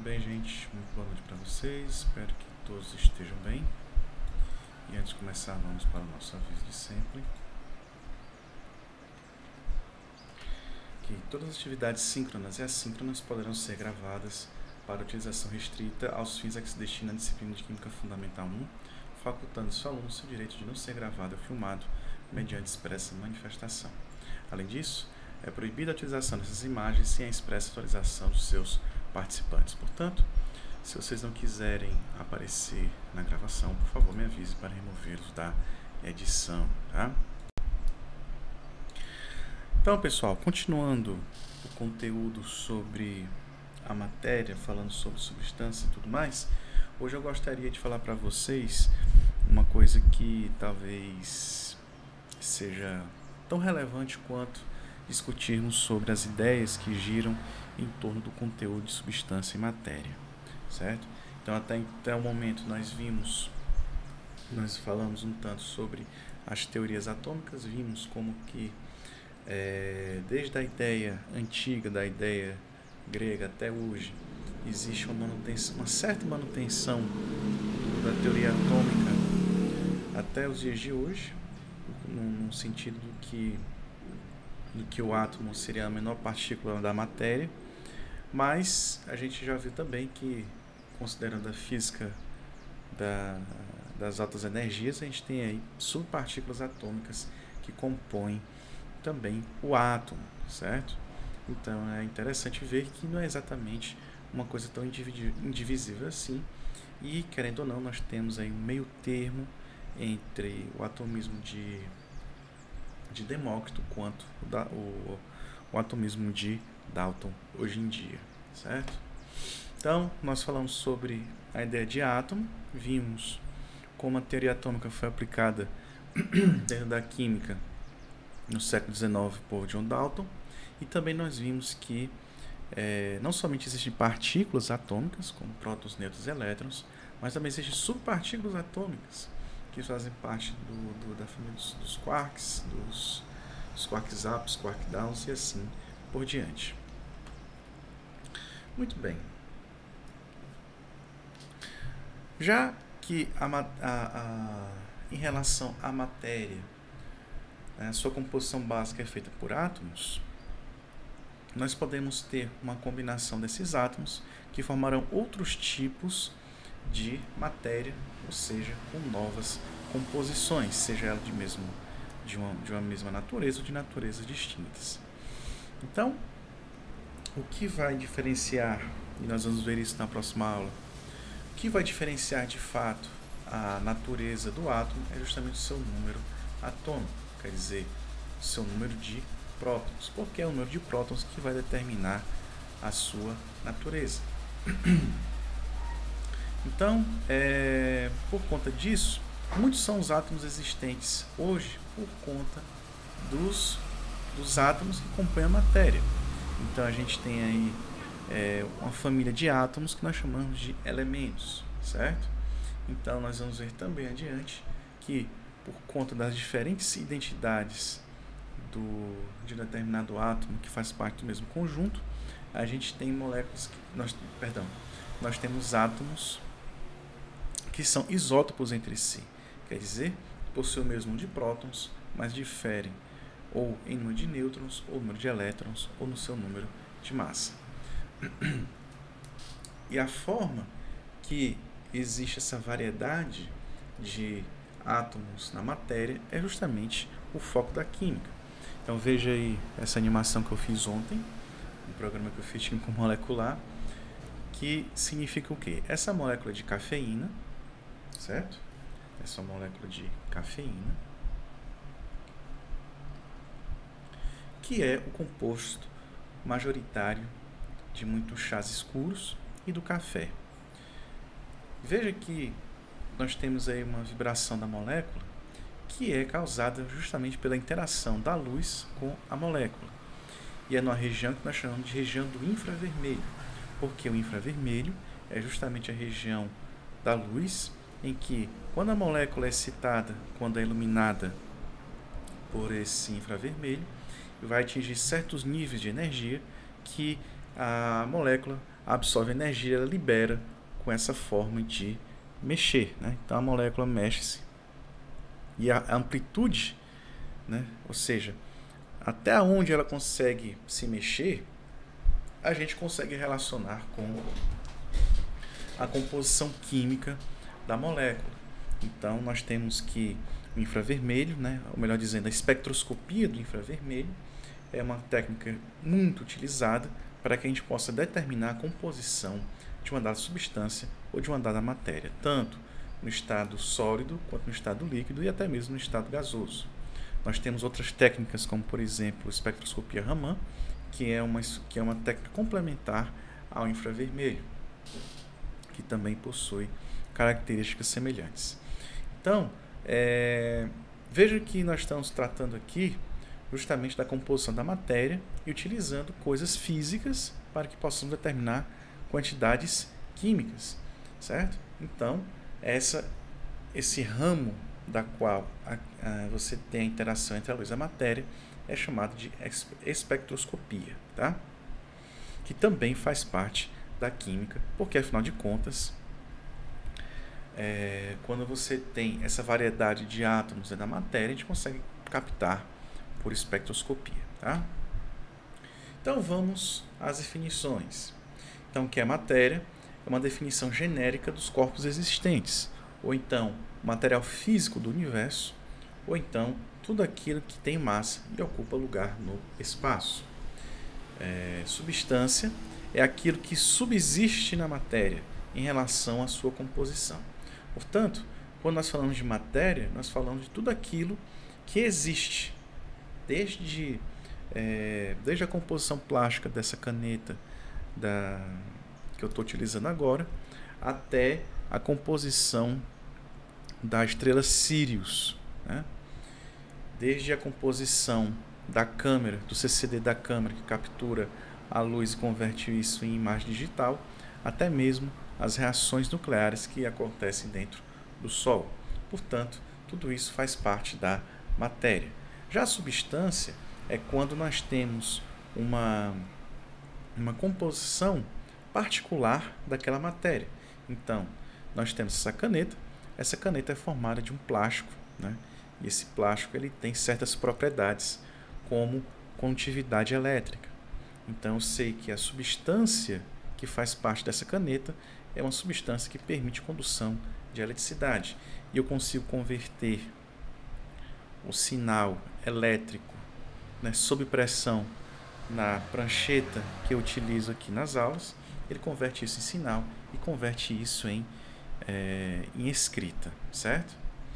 bem, gente? Muito boa noite para vocês. Espero que todos estejam bem. E antes de começar, vamos para o nosso aviso de sempre. Que todas as atividades síncronas e assíncronas poderão ser gravadas para utilização restrita aos fins a que se destina a disciplina de Química Fundamental 1, facultando seu aluno o direito de não ser gravado ou filmado mediante expressa manifestação. Além disso, é proibida a utilização dessas imagens sem a expressa autorização dos seus participantes. Portanto, se vocês não quiserem aparecer na gravação, por favor, me avise para removê-los da edição, tá? Então, pessoal, continuando o conteúdo sobre a matéria, falando sobre substância e tudo mais, hoje eu gostaria de falar para vocês uma coisa que talvez seja tão relevante quanto discutirmos sobre as ideias que giram em torno do conteúdo de substância e matéria, certo? Então, até o momento nós falamos um tanto sobre as teorias atômicas, vimos como que desde a ideia antiga, da ideia grega até hoje, existe uma certa manutenção da teoria atômica até os dias de hoje, no sentido do que o átomo seria a menor partícula da matéria, mas a gente já viu também que, considerando a física das altas energias, a gente tem aí subpartículas atômicas que compõem também o átomo, certo? Então é interessante ver que não é exatamente uma coisa tão indivisível assim, e querendo ou não, nós temos aí um meio termo entre o atomismo de Demócrito quanto o atomismo de Dalton hoje em dia, certo? Então, nós falamos sobre a ideia de átomo, vimos como a teoria atômica foi aplicada dentro da química no século XIX por John Dalton, e também nós vimos que não somente existem partículas atômicas, como prótons, nêutrons e elétrons, mas também existem subpartículas atômicas, que fazem parte da família dos quarks, dos quarks ups, quark downs e assim por diante. Muito bem. Já que em relação à matéria, a sua composição básica é feita por átomos, nós podemos ter uma combinação desses átomos que formarão outros tipos de matéria, ou seja, com novas composições, seja ela de uma mesma natureza ou de naturezas distintas. Então, o que vai diferenciar, e nós vamos ver isso na próxima aula, o que vai diferenciar de fato a natureza do átomo é justamente o seu número atômico, quer dizer, o seu número de prótons, porque é o número de prótons que vai determinar a sua natureza. Então, por conta disso, muitos são os átomos existentes hoje por conta dos átomos que compõem a matéria. Então, a gente tem aí uma família de átomos que nós chamamos de elementos, certo? Então, nós vamos ver também adiante que, por conta das diferentes identidades de um determinado átomo que faz parte do mesmo conjunto, a gente tem moléculas nós temos átomos que são isótopos entre si, quer dizer, possuem o mesmo número de prótons, mas diferem ou em número de nêutrons, ou número de elétrons, ou no seu número de massa. E a forma que existe essa variedade de átomos na matéria é justamente o foco da química. Então veja aí essa animação que eu fiz ontem, um programa que eu fiz de química molecular, que significa o quê? Essa molécula de cafeína, certo? Essa molécula de cafeína, que é o composto majoritário de muitos chás escuros e do café. Veja que nós temos aí uma vibração da molécula que é causada justamente pela interação da luz com a molécula. E é numa região que nós chamamos de região do infravermelho, porque o infravermelho é justamente a região da luz em que, quando a molécula é excitada, quando é iluminada por esse infravermelho, vai atingir certos níveis de energia que a molécula absorve energia, ela libera com essa forma de mexer, né? Então a molécula mexe-se e a amplitude, né? Ou seja, até onde ela consegue se mexer, a gente consegue relacionar com a composição química da molécula. Então nós temos que o infravermelho, né? Ou melhor dizendo, a espectroscopia do infravermelho é uma técnica muito utilizada para que a gente possa determinar a composição de uma dada substância ou de uma dada matéria, tanto no estado sólido quanto no estado líquido e até mesmo no estado gasoso. Nós temos outras técnicas, como por exemplo a espectroscopia Raman, que é uma técnica complementar ao infravermelho, que também possui características semelhantes. Então, veja que nós estamos tratando aqui justamente da composição da matéria e utilizando coisas físicas para que possamos determinar quantidades químicas, certo? Então, esse ramo da qual você tem a interação entre a luz e a matéria é chamado de espectroscopia, tá? Que também faz parte da química, porque afinal de contas, quando você tem essa variedade de átomos da matéria, a gente consegue captar por espectroscopia, tá? Então vamos às definições. Então, o que é matéria? É uma definição genérica dos corpos existentes, ou então o material físico do universo, ou então tudo aquilo que tem massa e ocupa lugar no espaço. Substância é aquilo que subsiste na matéria em relação à sua composição. Portanto, quando nós falamos de matéria, nós falamos de tudo aquilo que existe, desde a composição plástica dessa caneta que eu estou utilizando agora, até a composição da estrela Sirius, né? Desde a composição da câmera, do CCD da câmera, que captura a luz e converte isso em imagem digital, até mesmo as reações nucleares que acontecem dentro do Sol. Portanto, tudo isso faz parte da matéria. Já a substância é quando nós temos uma composição particular daquela matéria. Então, nós temos essa caneta é formada de um plástico, né? E esse plástico ele tem certas propriedades, como condutividade elétrica. Então, eu sei que a substância que faz parte dessa caneta é uma substância que permite condução de eletricidade. E eu consigo converter o sinal elétrico, né, sob pressão na prancheta que eu utilizo aqui nas aulas. Ele converte isso em sinal e converte isso em escrita, certo?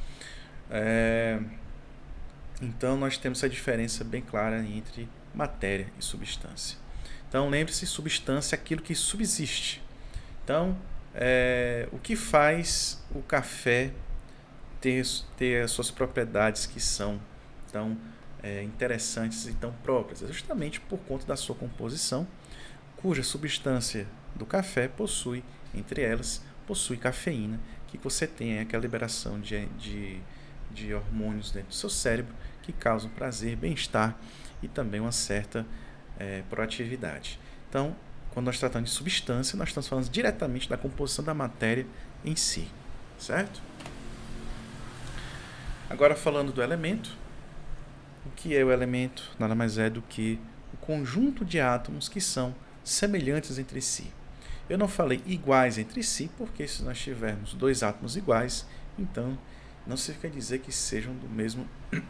Então, nós temos essa diferença bem clara entre matéria e substância. Então, lembre-se, substância é aquilo que subsiste. Então, o que faz o café ter as suas propriedades que são tão interessantes e tão próprias? É justamente por conta da sua composição, cuja substância do café possui, entre elas, possui cafeína, que você tem aquela liberação de hormônios dentro do seu cérebro que causam prazer, bem-estar e também uma certa proatividade. Então, quando nós tratamos de substância, nós estamos falando diretamente da composição da matéria em si, certo? Agora, falando do elemento, o que é o elemento? Nada mais é do que o conjunto de átomos que são semelhantes entre si. Eu não falei iguais entre si, porque se nós tivermos dois átomos iguais, então não significa dizer que sejam do mesmo,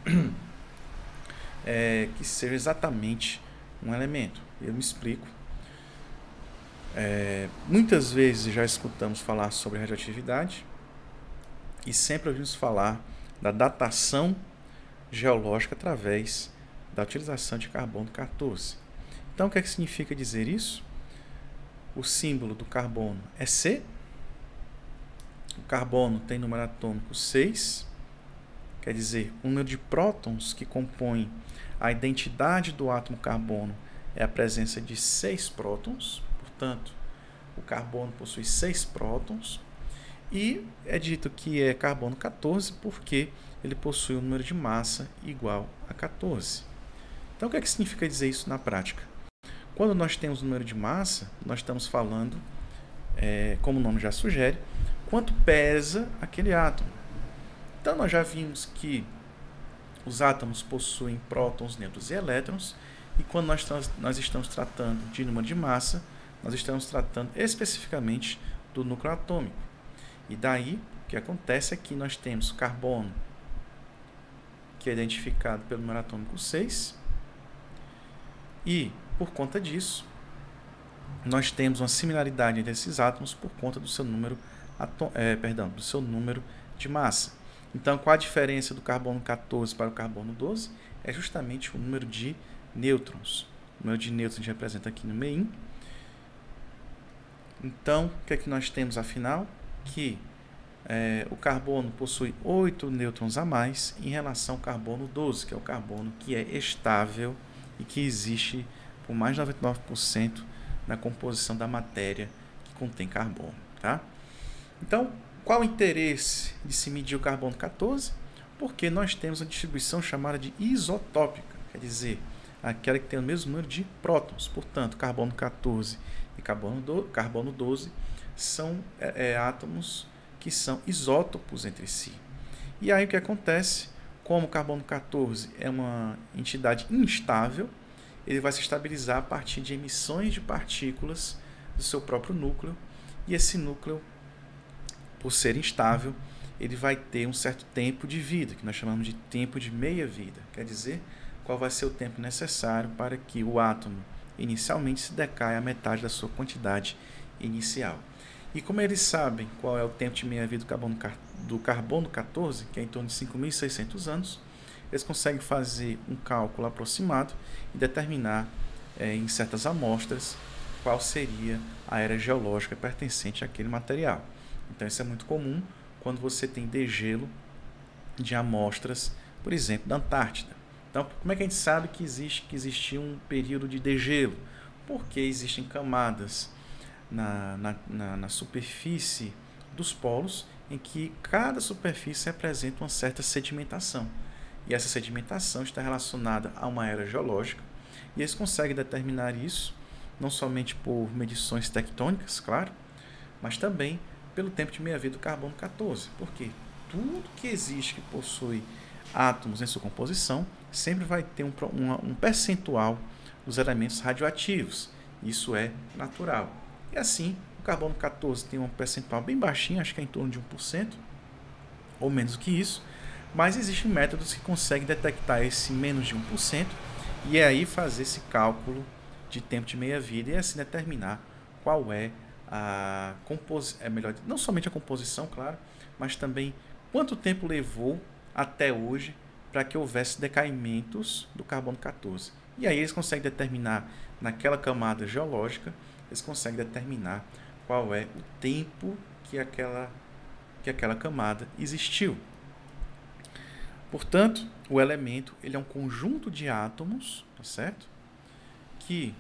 que seja exatamente um elemento. Eu me explico. Muitas vezes já escutamos falar sobre radioatividade e sempre ouvimos falar da datação geológica através da utilização de carbono 14. Então, o que é que significa dizer isso? O símbolo do carbono é C. O carbono tem número atômico 6, quer dizer, o número de prótons que compõem a identidade do átomo carbono é a presença de 6 prótons. Portanto, o carbono possui 6 prótons e é dito que é carbono 14 porque ele possui um número de massa igual a 14. Então, o que é que significa dizer isso na prática? Quando nós temos o número de massa, nós estamos falando, como o nome já sugere, quanto pesa aquele átomo. Então, nós já vimos que os átomos possuem prótons, nêutrons e elétrons, e quando nós estamos tratando de número de massa, nós estamos tratando especificamente do núcleo atômico. E daí, o que acontece é que nós temos o carbono, que é identificado pelo número atômico 6, e, por conta disso, nós temos uma similaridade entre esses átomos por conta do seu número, do seu número de massa. Então, qual a diferença do carbono 14 para o carbono 12? É justamente o número de nêutrons. O número de nêutrons a gente representa aqui no meio. Então, o que é que nós temos afinal? Que o carbono possui 8 nêutrons a mais em relação ao carbono 12, que é o carbono que é estável e que existe por mais de 99% na composição da matéria que contém carbono. Tá? Então, qual o interesse de se medir o carbono 14? Porque nós temos uma distribuição chamada de isotópica, quer dizer, aquela que tem o mesmo número de prótons. Portanto, carbono 14 e carbono 12 são átomos que são isótopos entre si. E aí o que acontece? Como o carbono 14 é uma entidade instável, ele vai se estabilizar a partir de emissões de partículas do seu próprio núcleo, e esse núcleo, por ser instável, ele vai ter um certo tempo de vida, que nós chamamos de tempo de meia-vida. Quer dizer, qual vai ser o tempo necessário para que o átomo inicialmente se decaia à metade da sua quantidade inicial. E como eles sabem qual é o tempo de meia-vida do carbono 14, que é em torno de 5.600 anos, eles conseguem fazer um cálculo aproximado e determinar em certas amostras qual seria a era geológica pertencente àquele material. Então, isso é muito comum quando você tem degelo de amostras, por exemplo, da Antártida. Então, como é que a gente sabe que existia um período de degelo? Porque existem camadas na superfície dos polos em que cada superfície representa uma certa sedimentação. E essa sedimentação está relacionada a uma era geológica, e eles conseguem determinar isso não somente por medições tectônicas, claro, mas também pelo tempo de meia-vida do carbono 14, porque tudo que existe que possui átomos em sua composição sempre vai ter um percentual dos elementos radioativos. Isso é natural. E assim, o carbono 14 tem um percentual bem baixinho, acho que é em torno de 1%, ou menos do que isso, mas existem métodos que conseguem detectar esse menos de 1% e aí fazer esse cálculo de tempo de meia-vida e assim determinar qual é a composição, não somente a composição, claro, mas também quanto tempo levou até hoje para que houvesse decaimentos do carbono 14. E aí eles conseguem determinar, naquela camada geológica, eles conseguem determinar qual é o tempo que aquela camada existiu. Portanto, o elemento ele é um conjunto de átomos, tá certo? Que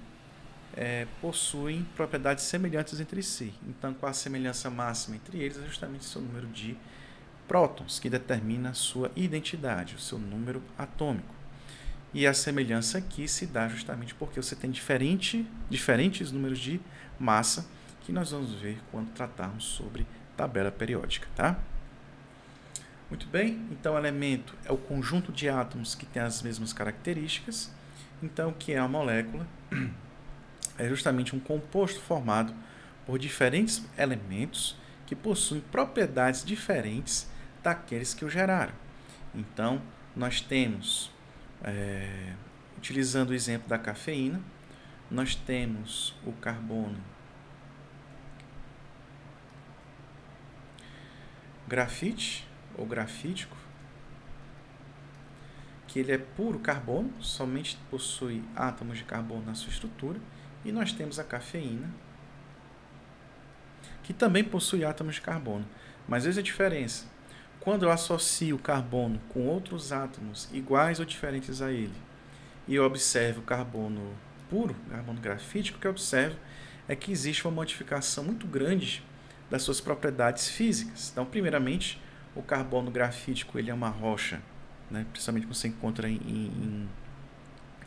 possuem propriedades semelhantes entre si. Então, qual a semelhança máxima entre eles é justamente o seu número de prótons, que determina a sua identidade, o seu número atômico. E a semelhança aqui se dá justamente porque você tem diferentes números de massa, que nós vamos ver quando tratarmos sobre tabela periódica, tá? Muito bem, então o elemento é o conjunto de átomos que tem as mesmas características. Então, o que é a molécula? É justamente um composto formado por diferentes elementos que possuem propriedades diferentes daqueles que o geraram. Então, nós temos, utilizando o exemplo da cafeína, nós temos o carbono grafite ou grafítico, que ele é puro carbono, somente possui átomos de carbono na sua estrutura, e nós temos a cafeína, que também possui átomos de carbono. Mas veja a diferença. Quando eu associo o carbono com outros átomos iguais ou diferentes a ele, e eu observo o carbono puro, carbono grafítico, o que eu observo é que existe uma modificação muito grande das suas propriedades físicas. Então, primeiramente, o carbono grafítico ele é uma rocha, né? Principalmente quando você encontra em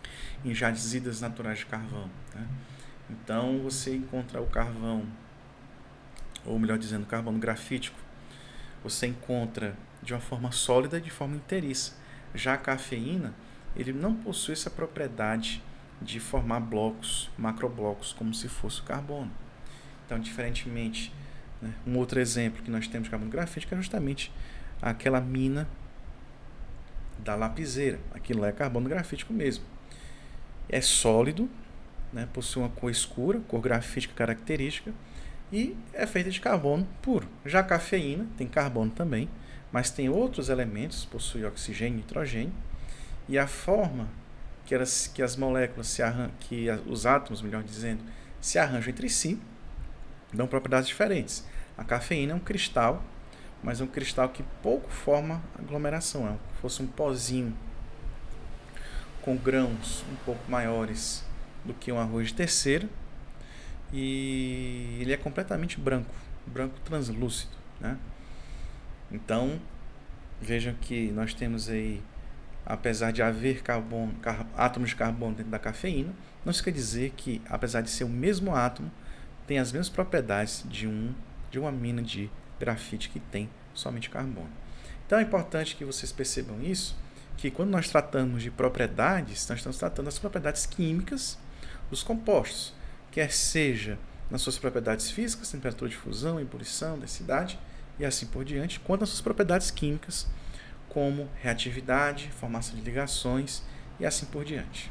em jazidas naturais de carvão, né? Então você encontra o carvão, ou melhor dizendo, o carbono grafítico, você encontra de uma forma sólida e de forma inteiriça. Já a cafeína, ele não possui essa propriedade de formar blocos, macroblocos, como se fosse o carbono. Então, diferentemente, né, um outro exemplo que nós temos de carbono grafítico é justamente aquela mina da lapiseira. Aquilo é carbono grafítico mesmo. É sólido, né, possui uma cor escura, cor grafítica característica, e é feita de carbono puro. Já a cafeína tem carbono também, mas tem outros elementos, possui oxigênio e nitrogênio, e a forma que as moléculas os átomos, melhor dizendo, se arranjam entre si, dão propriedades diferentes. A cafeína é um cristal, mas é um cristal que pouco forma aglomeração, é como se fosse um pozinho com grãos um pouco maiores do que um arroz de terceira, e ele é completamente branco translúcido, né? Então, vejam que nós temos aí, apesar de haver átomos de carbono dentro da cafeína, não isso quer dizer que, apesar de ser o mesmo átomo, tem as mesmas propriedades de uma mina de grafite que tem somente carbono. Então é importante que vocês percebam isso, que quando nós tratamos de propriedades, nós estamos tratando das propriedades químicas dos compostos, quer seja nas suas propriedades físicas, temperatura de fusão, ebulição, densidade e assim por diante, quanto nas suas propriedades químicas, como reatividade, formação de ligações e assim por diante.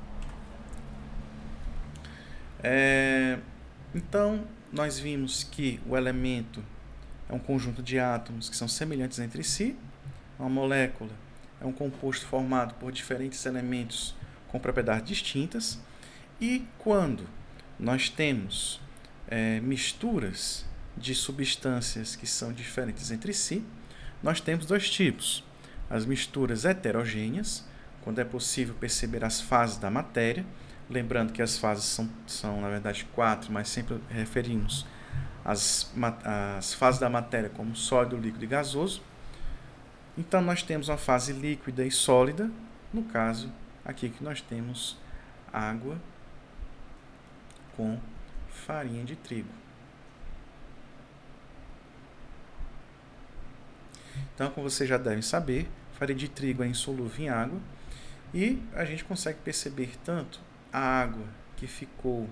Então, nós vimos que o elemento é um conjunto de átomos que são semelhantes entre si. Uma molécula é um composto formado por diferentes elementos com propriedades distintas. E quando nós temos misturas de substâncias que são diferentes entre si, nós temos dois tipos. As misturas heterogêneas, quando é possível perceber as fases da matéria, lembrando que as fases são na verdade 4, mas sempre referimos as fases da matéria como sólido, líquido e gasoso. Então nós temos uma fase líquida e sólida, no caso aqui que nós temos água com farinha de trigo. Então, como vocês já devem saber, farinha de trigo é insolúvel em água, e a gente consegue perceber tanto a água que ficou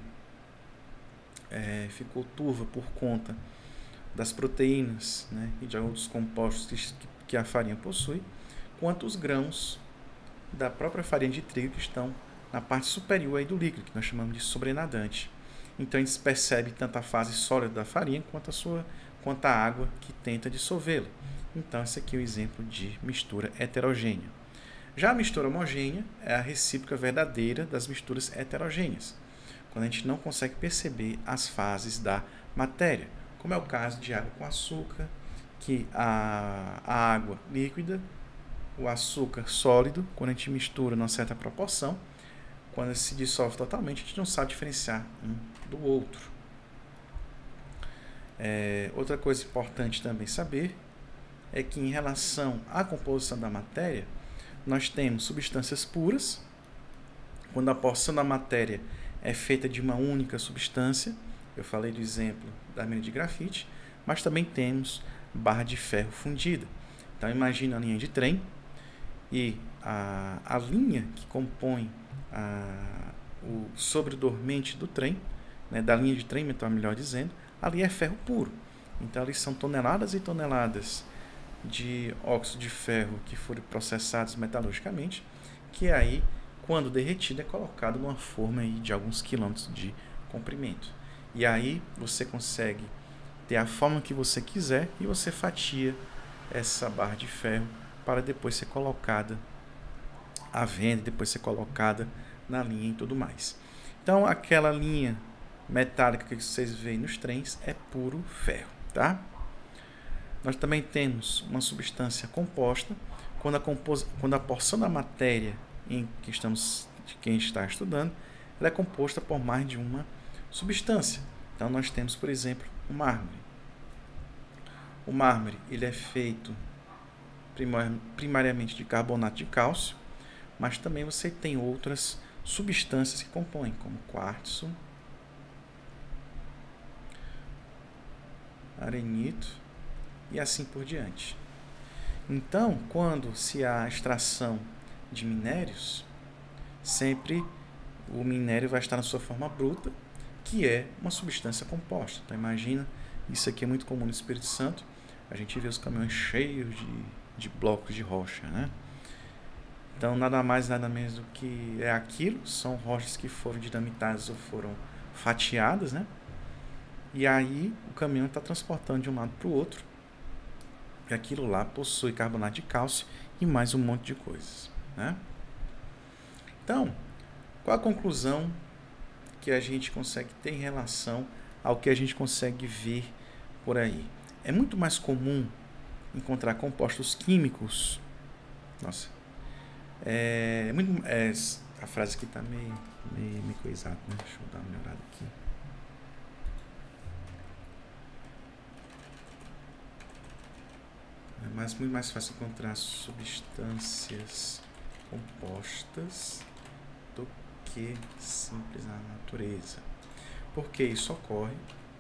turva por conta das proteínas, né, e de outros compostos que a farinha possui, quanto os grãos da própria farinha de trigo que estão na parte superior aí do líquido, que nós chamamos de sobrenadante. Então a gente percebe tanto a fase sólida da farinha quanto a água que tenta dissolvê-la. Então esse aqui é o exemplo de mistura heterogênea. Já a mistura homogênea é a recíproca verdadeira das misturas heterogêneas, quando a gente não consegue perceber as fases da matéria, como é o caso de água com açúcar, que a água líquida, o açúcar sólido, quando a gente mistura numa certa proporção, quando se dissolve totalmente, a gente não sabe diferenciar um do outro. Outra coisa importante também saber é que em relação à composição da matéria, nós temos substâncias puras, quando a porção da matéria é feita de uma única substância. Eu falei do exemplo da mina de grafite, mas também temos barra de ferro fundida. Então imagine a linha de trem, e a linha que compõe o sobredormente do trem, né, da linha de trem, melhor dizendo, ali é ferro puro. Então ali são toneladas e toneladas de óxido de ferro que foram processados metalurgicamente, que aí, quando derretido, é colocado numa forma aí de alguns quilômetros de comprimento. E aí você consegue ter a forma que você quiser e você fatia essa barra de ferro para depois ser colocada à venda, depois ser colocada na linha e tudo mais. Então aquela linha metálica que vocês veem nos trens é puro ferro, tá? Nós também temos uma substância composta, quando a porção da matéria que a gente está estudando, ela é composta por mais de uma substância. Então nós temos, por exemplo, o mármore. O mármore ele é feito primariamente de carbonato de cálcio, mas também você tem outras substâncias que compõem, como quartzo, arenito e assim por diante. Então, quando se há extração de minérios, sempre o minério vai estar na sua forma bruta, que é uma substância composta. Então, imagina, isso aqui é muito comum no Espírito Santo, a gente vê os caminhões cheios de blocos de rocha, né? Então, nada mais, nada menos do que é aquilo, são rochas que foram dinamitadas ou foram fatiadas, né? E aí, o caminhão está transportando de um lado para o outro, e aquilo lá possui carbonato de cálcio e mais um monte de coisas, né? Então, qual a conclusão que a gente consegue ter em relação ao que a gente consegue ver por aí? É muito mais comum encontrar compostos químicos. Nossa, a frase aqui está meio coisada, né? Deixa eu dar uma melhorada aqui. Mas muito mais fácil encontrar substâncias compostas do que simples na natureza. Porque isso ocorre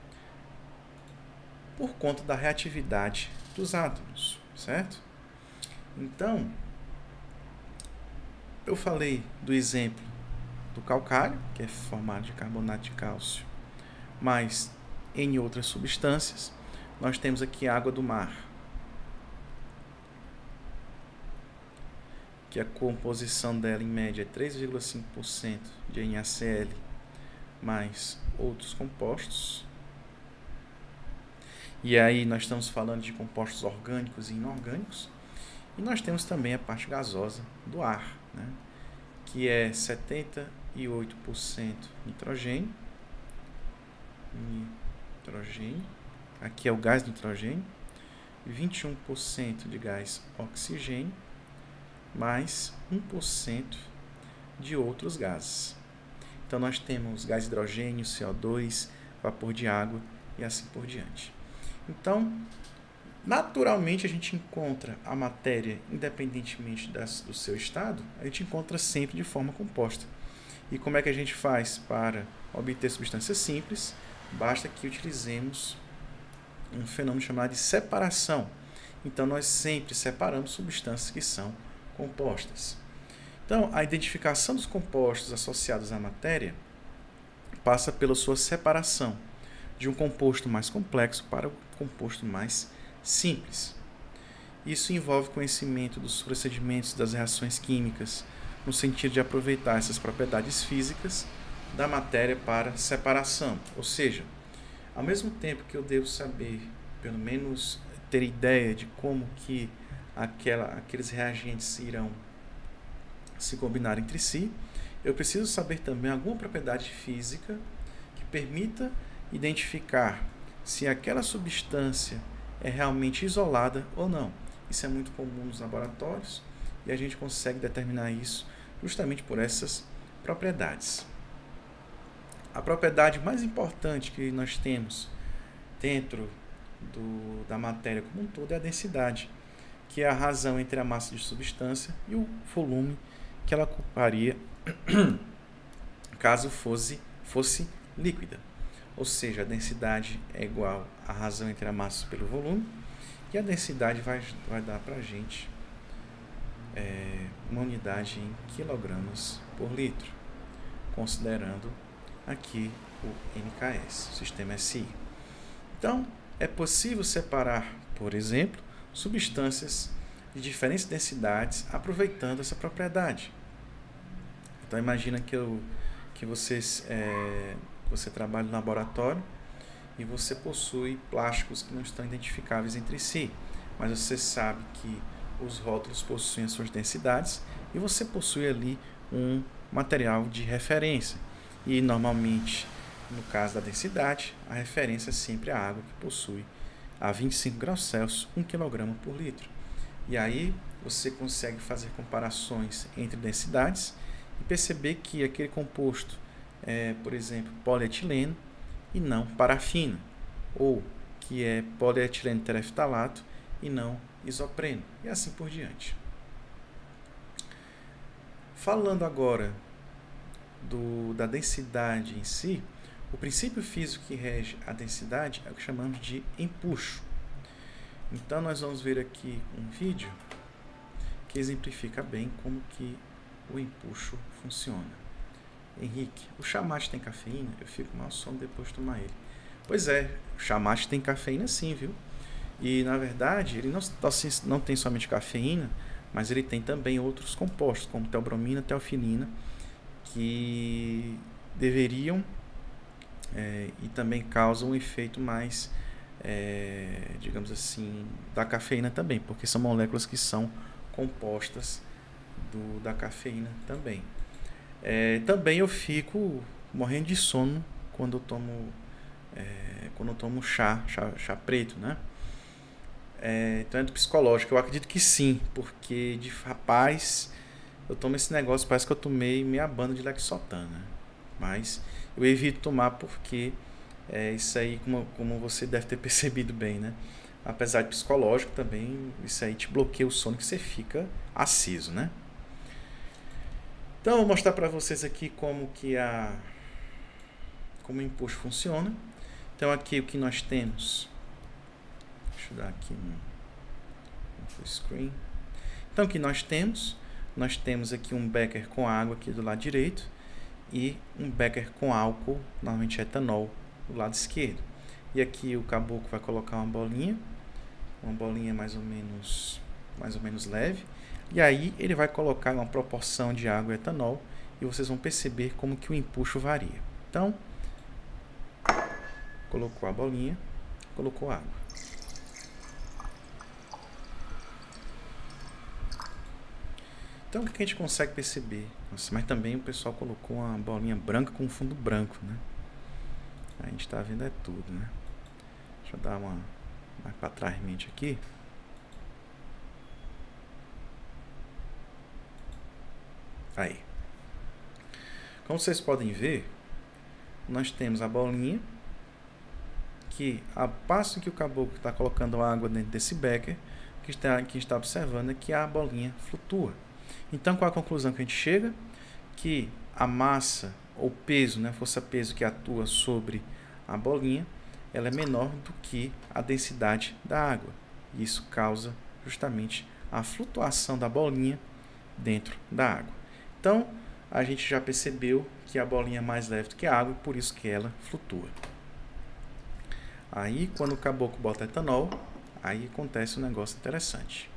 por conta da reatividade dos átomos, certo? Então, eu falei do exemplo do calcário, que é formado de carbonato de cálcio, mas em outras substâncias, nós temos aqui a água do mar, que a composição dela em média é 3,5% de NaCl mais outros compostos. E aí nós estamos falando de compostos orgânicos e inorgânicos. E nós temos também a parte gasosa do ar, né? Que é 78% nitrogênio. Aqui é o gás nitrogênio. 21% de gás oxigênio, mais 1% de outros gases. Então, nós temos gás hidrogênio, CO2, vapor de água e assim por diante. Então, naturalmente, a gente encontra a matéria, independentemente do seu estado, a gente encontra sempre de forma composta. E como é que a gente faz para obter substâncias simples? Basta que utilizemos um fenômeno chamado de separação. Então, nós sempre separamos substâncias que são compostas. Então, a identificação dos compostos associados à matéria passa pela sua separação de um composto mais complexo para o composto mais simples. Isso envolve conhecimento dos procedimentos das reações químicas, no sentido de aproveitar essas propriedades físicas da matéria para separação. Ou seja, ao mesmo tempo que eu devo saber, pelo menos ter ideia de como que aqueles reagentes irão se combinar entre si, eu preciso saber também alguma propriedade física que permita identificar se aquela substância é realmente isolada ou não. Isso é muito comum nos laboratórios e a gente consegue determinar isso justamente por essas propriedades. A propriedade mais importante que nós temos dentro da matéria como um todo é a densidade, que é a razão entre a massa de substância e o volume que ela ocuparia caso fosse líquida. Ou seja, a densidade é igual à razão entre a massa pelo volume, e a densidade vai dar para a gente uma unidade em quilogramas por litro, considerando aqui o NKS, o sistema SI. Então, é possível separar, por exemplo, substâncias de diferentes densidades aproveitando essa propriedade. Então, imagina que você trabalha no laboratório e você possui plásticos que não estão identificáveis entre si, mas você sabe que os rótulos possuem as suas densidades e você possui ali um material de referência. E normalmente, no caso da densidade, a referência é sempre a água, que possui a 25 graus Celsius 1 kg por litro. E aí você consegue fazer comparações entre densidades e perceber que aquele composto é, por exemplo, polietileno e não parafina, ou que é polietileno tereftalato e não isopreno, e assim por diante. Falando agora da densidade em si, o princípio físico que rege a densidade é o que chamamos de empuxo. Então nós vamos ver aqui um vídeo que exemplifica bem como que o empuxo funciona. Henrique, o chá mate tem cafeína? Eu fico mal sono depois de tomar ele. Pois é, o chá mate tem cafeína sim, viu? E na verdade ele não tem somente cafeína, mas ele tem também outros compostos, como teobromina, teofilina, que deveriam e também causam um efeito mais, digamos assim, da cafeína também, porque são moléculas que são compostas da cafeína também. Também eu fico morrendo de sono quando eu tomo chá preto, né? Então é do psicológico. Eu acredito que sim, porque de rapaz eu tomo esse negócio, parece que eu tomei meia banda de Lexotan, mas eu evito tomar porque isso aí, como você deve ter percebido bem, né? Apesar de psicológico também, isso aí te bloqueia o sono, que você fica aceso, né? Então eu vou mostrar para vocês aqui como o empuxo funciona. Então aqui o que nós temos, deixa eu dar aqui no full screen. Então o que nós temos aqui um becker com água aqui do lado direito e um becker com álcool, normalmente etanol, do lado esquerdo. E aqui o caboclo vai colocar uma bolinha mais ou menos leve, e aí ele vai colocar uma proporção de água e etanol, e vocês vão perceber como que o empuxo varia. Então, colocou a bolinha, colocou água. Então, o que a gente consegue perceber? Nossa, mas também o pessoal colocou uma bolinha branca com fundo branco, né? A gente está vendo tudo, né? Deixa eu dar uma mais para trás mente aqui. Aí. Como vocês podem ver, nós temos a bolinha que, a passo que o caboclo está colocando água dentro desse becker, que está observando é que a bolinha flutua. Então, qual a conclusão que a gente chega? Que a massa ou peso, né, força-peso que atua sobre a bolinha, ela é menor do que a densidade da água. Isso causa justamente a flutuação da bolinha dentro da água. Então, a gente já percebeu que a bolinha é mais leve do que a água, por isso que ela flutua. Aí, quando o caboclo bota etanol, aí acontece um negócio interessante.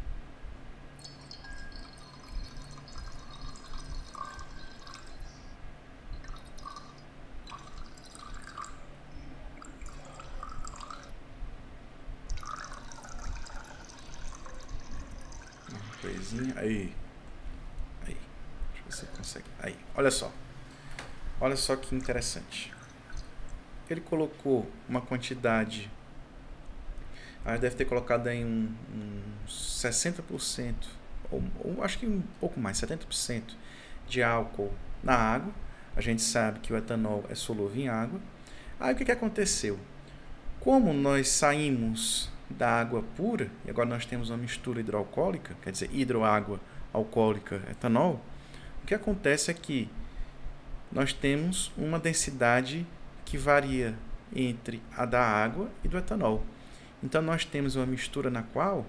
Coisinha, aí, deixa eu ver se você consegue, aí, olha só que interessante, ele colocou uma quantidade, deve ter colocado em uns 60%, ou acho que um pouco mais, 70% de álcool na água. A gente sabe que o etanol é solúvel em água. Aí o que aconteceu? Como nós saímos da água pura, e agora nós temos uma mistura hidroalcoólica, quer dizer, hidroágua alcoólica, etanol, o que acontece é que nós temos uma densidade que varia entre a da água e do etanol. Então, nós temos uma mistura na qual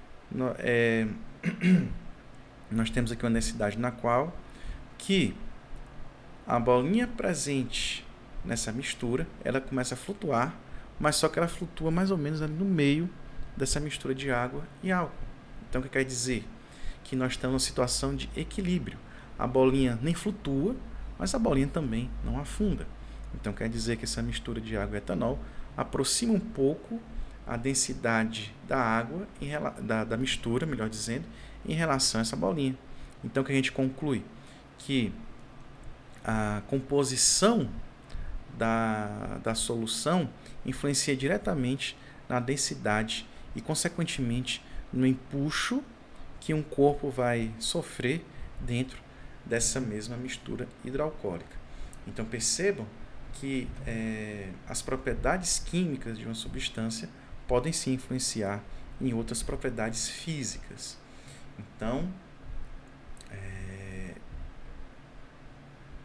nós temos aqui uma densidade na qual que a bolinha presente nessa mistura, ela começa a flutuar, mas só que ela flutua mais ou menos ali no meio dessa mistura de água e álcool. Então, o que quer dizer? Que nós estamos numa situação de equilíbrio. A bolinha nem flutua, mas a bolinha também não afunda. Então, quer dizer que essa mistura de água e etanol aproxima um pouco a densidade da água, da mistura, melhor dizendo, em relação a essa bolinha. Então, o que a gente conclui? Que a composição da solução influencia diretamente na densidade e, consequentemente, no empuxo que um corpo vai sofrer dentro dessa mesma mistura hidroalcoólica. Então, percebam que as propriedades químicas de uma substância podem se influenciar em outras propriedades físicas. Então,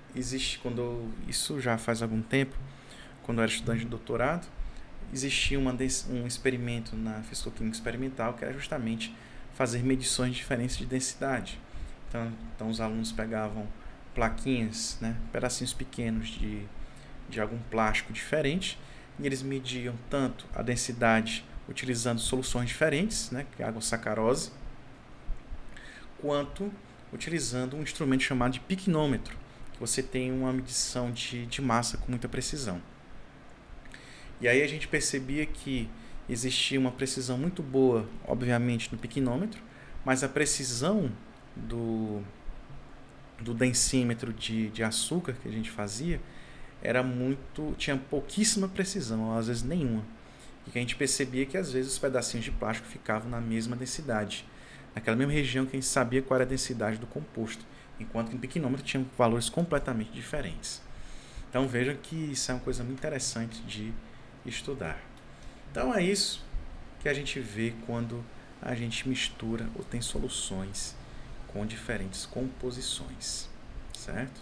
isso já faz algum tempo, quando eu era estudante de doutorado, existia um experimento na fisicoquímica experimental que era justamente fazer medições diferentes de densidade. Então os alunos pegavam plaquinhas, né, pedacinhos pequenos de algum plástico diferente, e eles mediam tanto a densidade utilizando soluções diferentes, né, que é água sacarose, quanto utilizando um instrumento chamado de piquinômetro, que você tem uma medição de massa com muita precisão. E aí a gente percebia que existia uma precisão muito boa, obviamente, no piquinômetro, mas a precisão do densímetro de açúcar que a gente fazia tinha pouquíssima precisão, ou às vezes nenhuma. E que a gente percebia que às vezes os pedacinhos de plástico ficavam na mesma densidade, naquela mesma região que a gente sabia qual era a densidade do composto, enquanto que no piquinômetro tinha valores completamente diferentes. Então vejam que isso é uma coisa muito interessante de estudar. Então é isso que a gente vê quando a gente mistura ou tem soluções com diferentes composições, certo?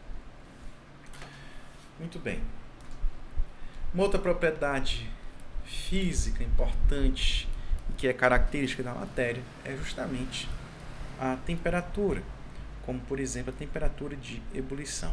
Muito bem. Uma outra propriedade física importante e que é característica da matéria é justamente a temperatura, como por exemplo a temperatura de ebulição.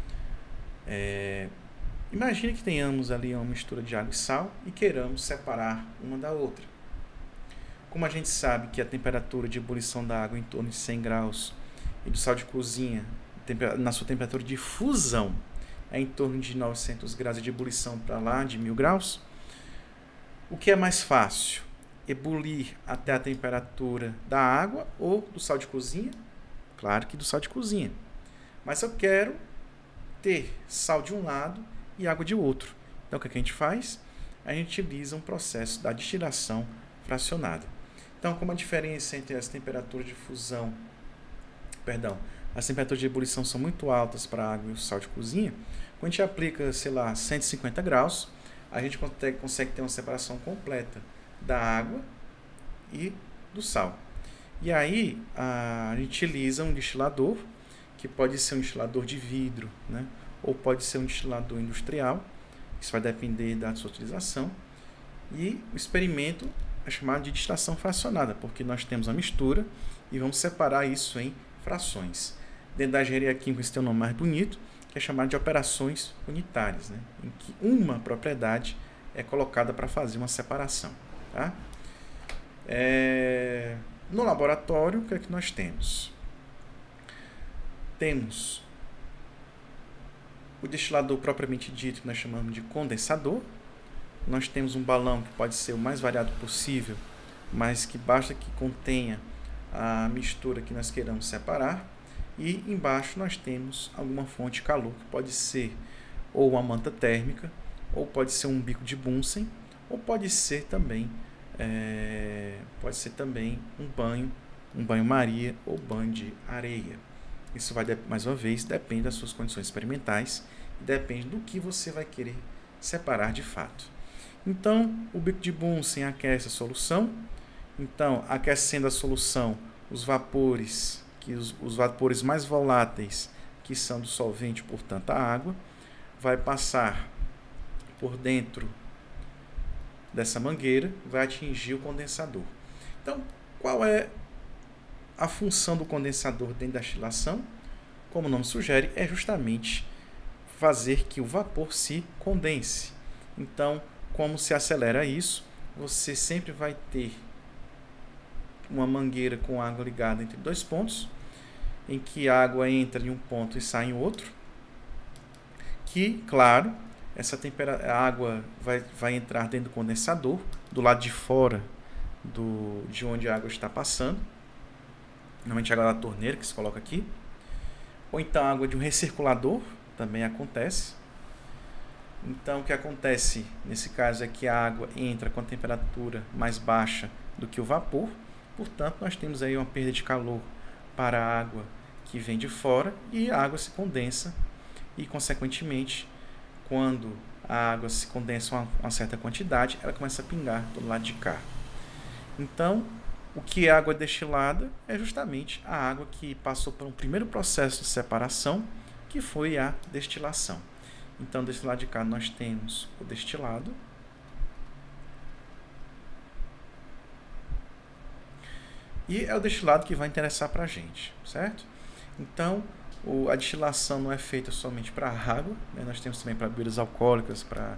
Imagine que tenhamos ali uma mistura de água e sal e queiramos separar uma da outra. Como a gente sabe que a temperatura de ebulição da água é em torno de 100 graus e do sal de cozinha, na sua temperatura de fusão, é em torno de 900 graus e de ebulição para lá de 1000 graus, o que é mais fácil? Ebulir até a temperatura da água ou do sal de cozinha? Claro que do sal de cozinha. Mas eu quero ter sal de um lado e água de outro. Então o que a gente faz? A gente utiliza um processo da destilação fracionada. Então, como a diferença entre as temperaturas de fusão, as temperaturas de ebulição são muito altas para a água e o sal de cozinha, quando a gente aplica, sei lá, 150 graus, a gente consegue ter uma separação completa da água e do sal. E aí a gente utiliza um destilador, que pode ser um destilador de vidro, né? Ou pode ser um destilador industrial, isso vai depender da sua utilização. E o experimento é chamado de destilação fracionada, porque nós temos a mistura e vamos separar isso em frações. Dentro da engenharia química isso tem um nome mais bonito, que é chamado de operações unitárias, né? Em que uma propriedade é colocada para fazer uma separação. Tá? No laboratório, o que é que nós temos? Temos o destilador propriamente dito, que nós chamamos de condensador. Nós temos um balão que pode ser o mais variado possível, mas que basta que contenha a mistura que nós queiramos separar. E embaixo nós temos alguma fonte de calor, que pode ser ou uma manta térmica, ou pode ser um bico de Bunsen, ou pode ser também um banho-maria ou banho de areia. Isso vai, mais uma vez, depende das suas condições experimentais e depende do que você vai querer separar de fato. Então, o bico de Bunsen aquece a solução. Então, aquecendo a solução, os vapores mais voláteis, que são do solvente, portanto a água, vai passar por dentro dessa mangueira, vai atingir o condensador. Então, qual é a função do condensador dentro da destilação? Como o nome sugere, é justamente fazer que o vapor se condense. Então, como se acelera isso? Você sempre vai ter uma mangueira com água ligada entre dois pontos, em que a água entra em um ponto e sai em outro, que, claro, a água vai entrar dentro do condensador, do lado de fora de onde a água está passando, normalmente a água da torneira que se coloca aqui, ou então a água de um recirculador, também acontece. Então o que acontece nesse caso é que a água entra com a temperatura mais baixa do que o vapor, portanto nós temos aí uma perda de calor para a água que vem de fora e a água se condensa e, consequentemente, quando a água se condensa uma certa quantidade, ela começa a pingar do lado de cá. Então, o que é água destilada é justamente a água que passou por um primeiro processo de separação que foi a destilação. Então, desse lado de cá nós temos o destilado. E é o destilado que vai interessar para a gente, certo? Então, a destilação não é feita somente para água, né? Nós temos também para bebidas alcoólicas, para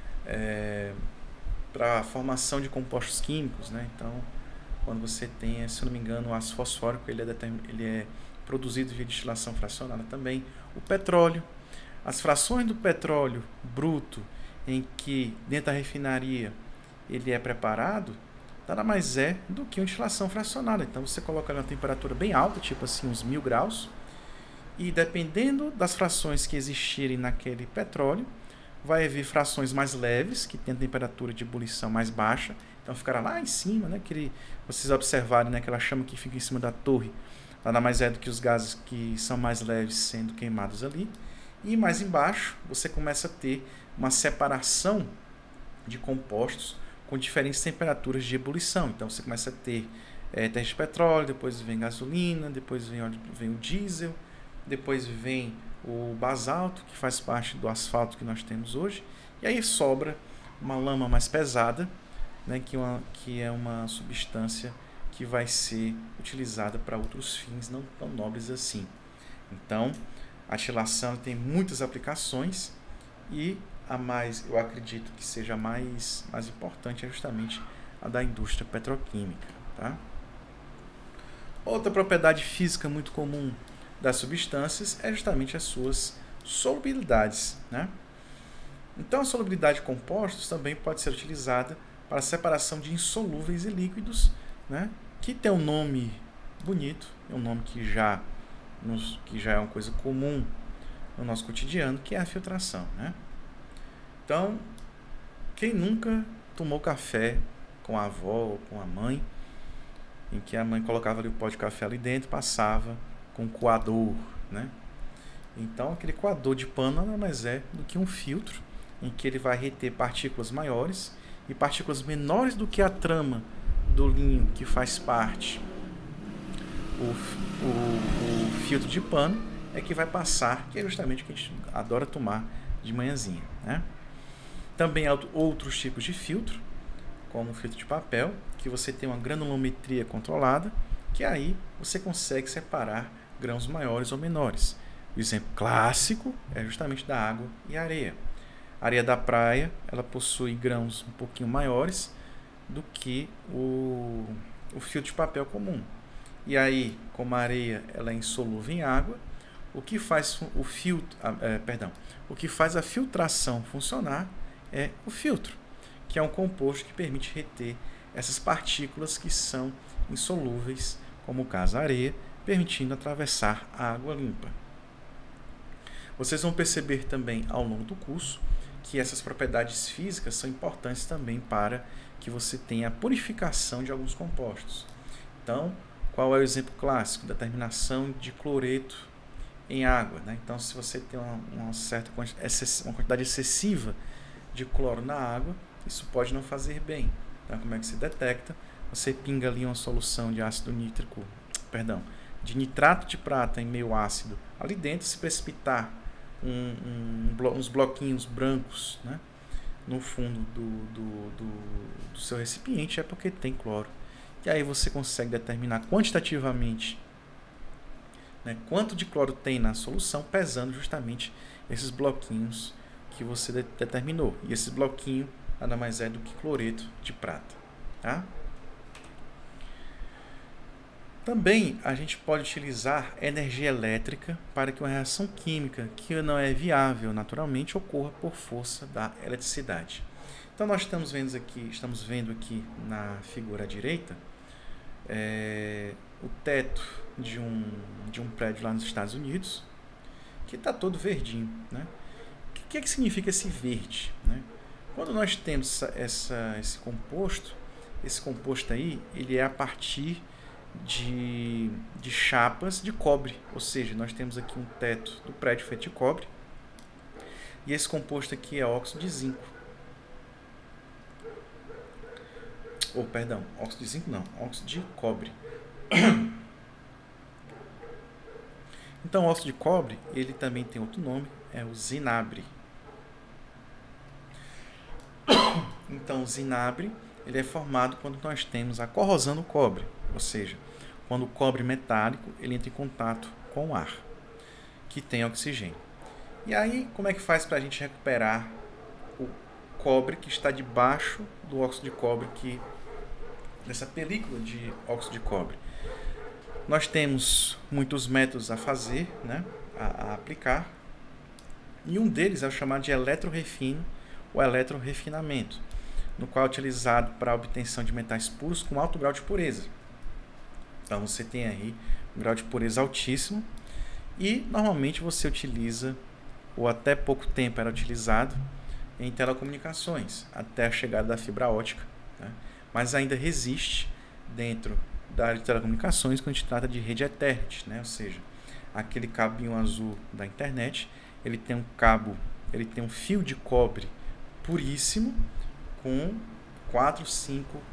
a formação de compostos químicos, né? Então, quando você tem, se não me engano, o ácido fosfórico, ele é produzido via destilação fracionada também. O petróleo, as frações do petróleo bruto, em que dentro da refinaria ele é preparado, nada mais é do que uma destilação fracionada. Então você coloca ali uma temperatura bem alta, tipo assim uns 1000 graus, e dependendo das frações que existirem naquele petróleo, vai haver frações mais leves, que tem a temperatura de ebulição mais baixa, então ficará lá em cima, né, vocês observarem, né, aquela chama que fica em cima da torre, nada mais é do que os gases que são mais leves sendo queimados ali, e mais embaixo você começa a ter uma separação de compostos com diferentes temperaturas de ebulição. Então você começa a ter teste de petróleo, depois vem gasolina, depois vem o diesel, depois vem o basalto, que faz parte do asfalto que nós temos hoje, e aí sobra uma lama mais pesada, né, que é uma substância que vai ser utilizada para outros fins não tão nobres assim. Então, a destilação tem muitas aplicações e a mais, eu acredito que seja mais importante é justamente a da indústria petroquímica. Tá? Outra propriedade física muito comum das substâncias é justamente as suas solubilidades. Né? Então, a solubilidade de compostos também pode ser utilizada para a separação de insolúveis e líquidos, né? Que tem um nome bonito, é um nome que já é uma coisa comum no nosso cotidiano, que é a filtração. Né? Então, quem nunca tomou café com a avó ou com a mãe, em que a mãe colocava ali o pó de café ali dentro, passava com coador, né? Então, aquele coador de pano nada mais é do que um filtro em que ele vai reter partículas maiores e partículas menores do que a trama do linho que faz parte o filtro de pano é que vai passar, que é justamente o que a gente adora tomar de manhãzinha. Né? Também há outros tipos de filtro, como o filtro de papel, que você tem uma granulometria controlada, que aí você consegue separar grãos maiores ou menores. O exemplo clássico é justamente da água e areia. A areia da praia, ela possui grãos um pouquinho maiores do que o filtro de papel comum. E aí, como a areia ela é insolúvel em água, o que faz o que faz a filtração funcionar é o filtro, que é um composto que permite reter essas partículas que são insolúveis, como o caso da areia, permitindo atravessar a água limpa. Vocês vão perceber também ao longo do curso que essas propriedades físicas são importantes também para que você tenha a purificação de alguns compostos. Então, qual é o exemplo clássico? Determinação de cloreto em água. Né? Então, se você tem uma quantidade excessiva de cloro na água, isso pode não fazer bem. Então, como é que se detecta? Você pinga ali uma solução de de nitrato de prata em meio ácido. Ali dentro, se precipitar uns bloquinhos brancos, né, no fundo do seu recipiente, é porque tem cloro. E aí você consegue determinar quantitativamente, né, quanto de cloro tem na solução, pesando justamente esses bloquinhos que você determinou. E esse bloquinho nada mais é do que cloreto de prata. Tá? Também a gente pode utilizar energia elétrica para que uma reação química que não é viável naturalmente ocorra por força da eletricidade. Então nós estamos vendo aqui na figura à direita o teto de um prédio lá nos Estados Unidos, que está todo verdinho. Né? O que significa esse verde? Né? Quando nós temos esse composto aí, ele é a partir de chapas de cobre, ou seja, nós temos aqui um teto do prédio feito de cobre e esse composto aqui é óxido de zinco. Óxido de zinco não, óxido de cobre. Então, o óxido de cobre, ele também tem outro nome, é o zinabre. Então, o zinabre, ele é formado quando nós temos a corrosão do cobre, ou seja, quando o cobre metálico ele entra em contato com o ar, que tem oxigênio. E aí, como é que faz para a gente recuperar o cobre que está debaixo do óxido de cobre, dessa película de óxido de cobre? Nós temos muitos métodos a fazer, né, a aplicar, e um deles é o chamado de eletrorefino ou eletrorefinamento, no qual é utilizado para a obtenção de metais puros com alto grau de pureza. Então você tem aí um grau de pureza altíssimo e normalmente você utiliza, ou até pouco tempo era utilizado, em telecomunicações, até a chegada da fibra ótica, né? Mas ainda resiste dentro da área de telecomunicações quando a gente trata de rede Ethernet, né? Ou seja, aquele cabinho azul da internet, ele tem um fio de cobre puríssimo com 4, 5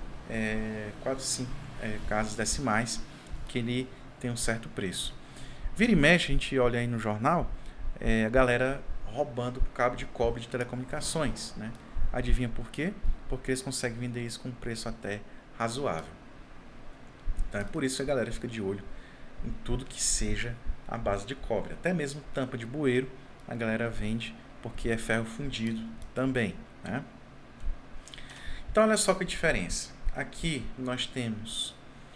casas decimais, que ele tem um certo preço. Vira e mexe, a gente olha aí no jornal, a galera roubando cabo de cobre de telecomunicações, né? Adivinha por quê? Porque eles conseguem vender isso com um preço até razoável. Então é por isso que a galera fica de olho em tudo que seja a base de cobre. Até mesmo tampa de bueiro a galera vende porque é ferro fundido também, né? Então olha só que diferença. Aqui nós temos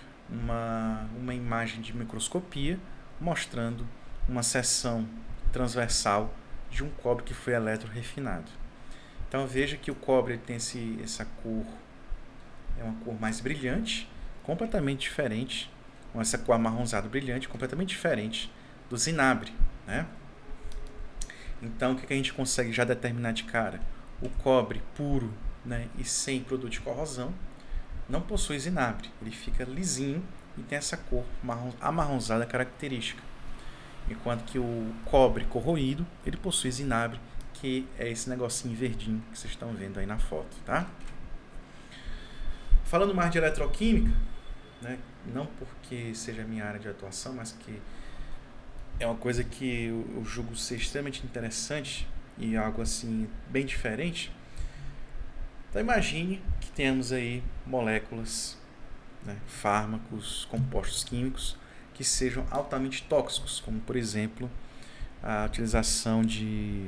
uma imagem de microscopia mostrando uma seção transversal de um cobre que foi eletrorefinado. Então veja que o cobre tem essa cor, é uma cor mais brilhante, completamente diferente, com essa cor amarronzada brilhante, completamente diferente do zinabre, né? Então o que a gente consegue já determinar de cara? O cobre puro, né, e sem produto de corrosão não possui zinabre, ele fica lisinho e tem essa cor amarronzada característica. Enquanto que o cobre corroído, ele possui zinabre, que é esse negocinho verdinho que vocês estão vendo aí na foto, tá? Falando mais de eletroquímica, né, não porque seja a minha área de atuação, mas que é uma coisa que eu julgo ser extremamente interessante e algo assim bem diferente. Então imagine que temos aí moléculas, né, fármacos, compostos químicos que sejam altamente tóxicos, como por exemplo a utilização de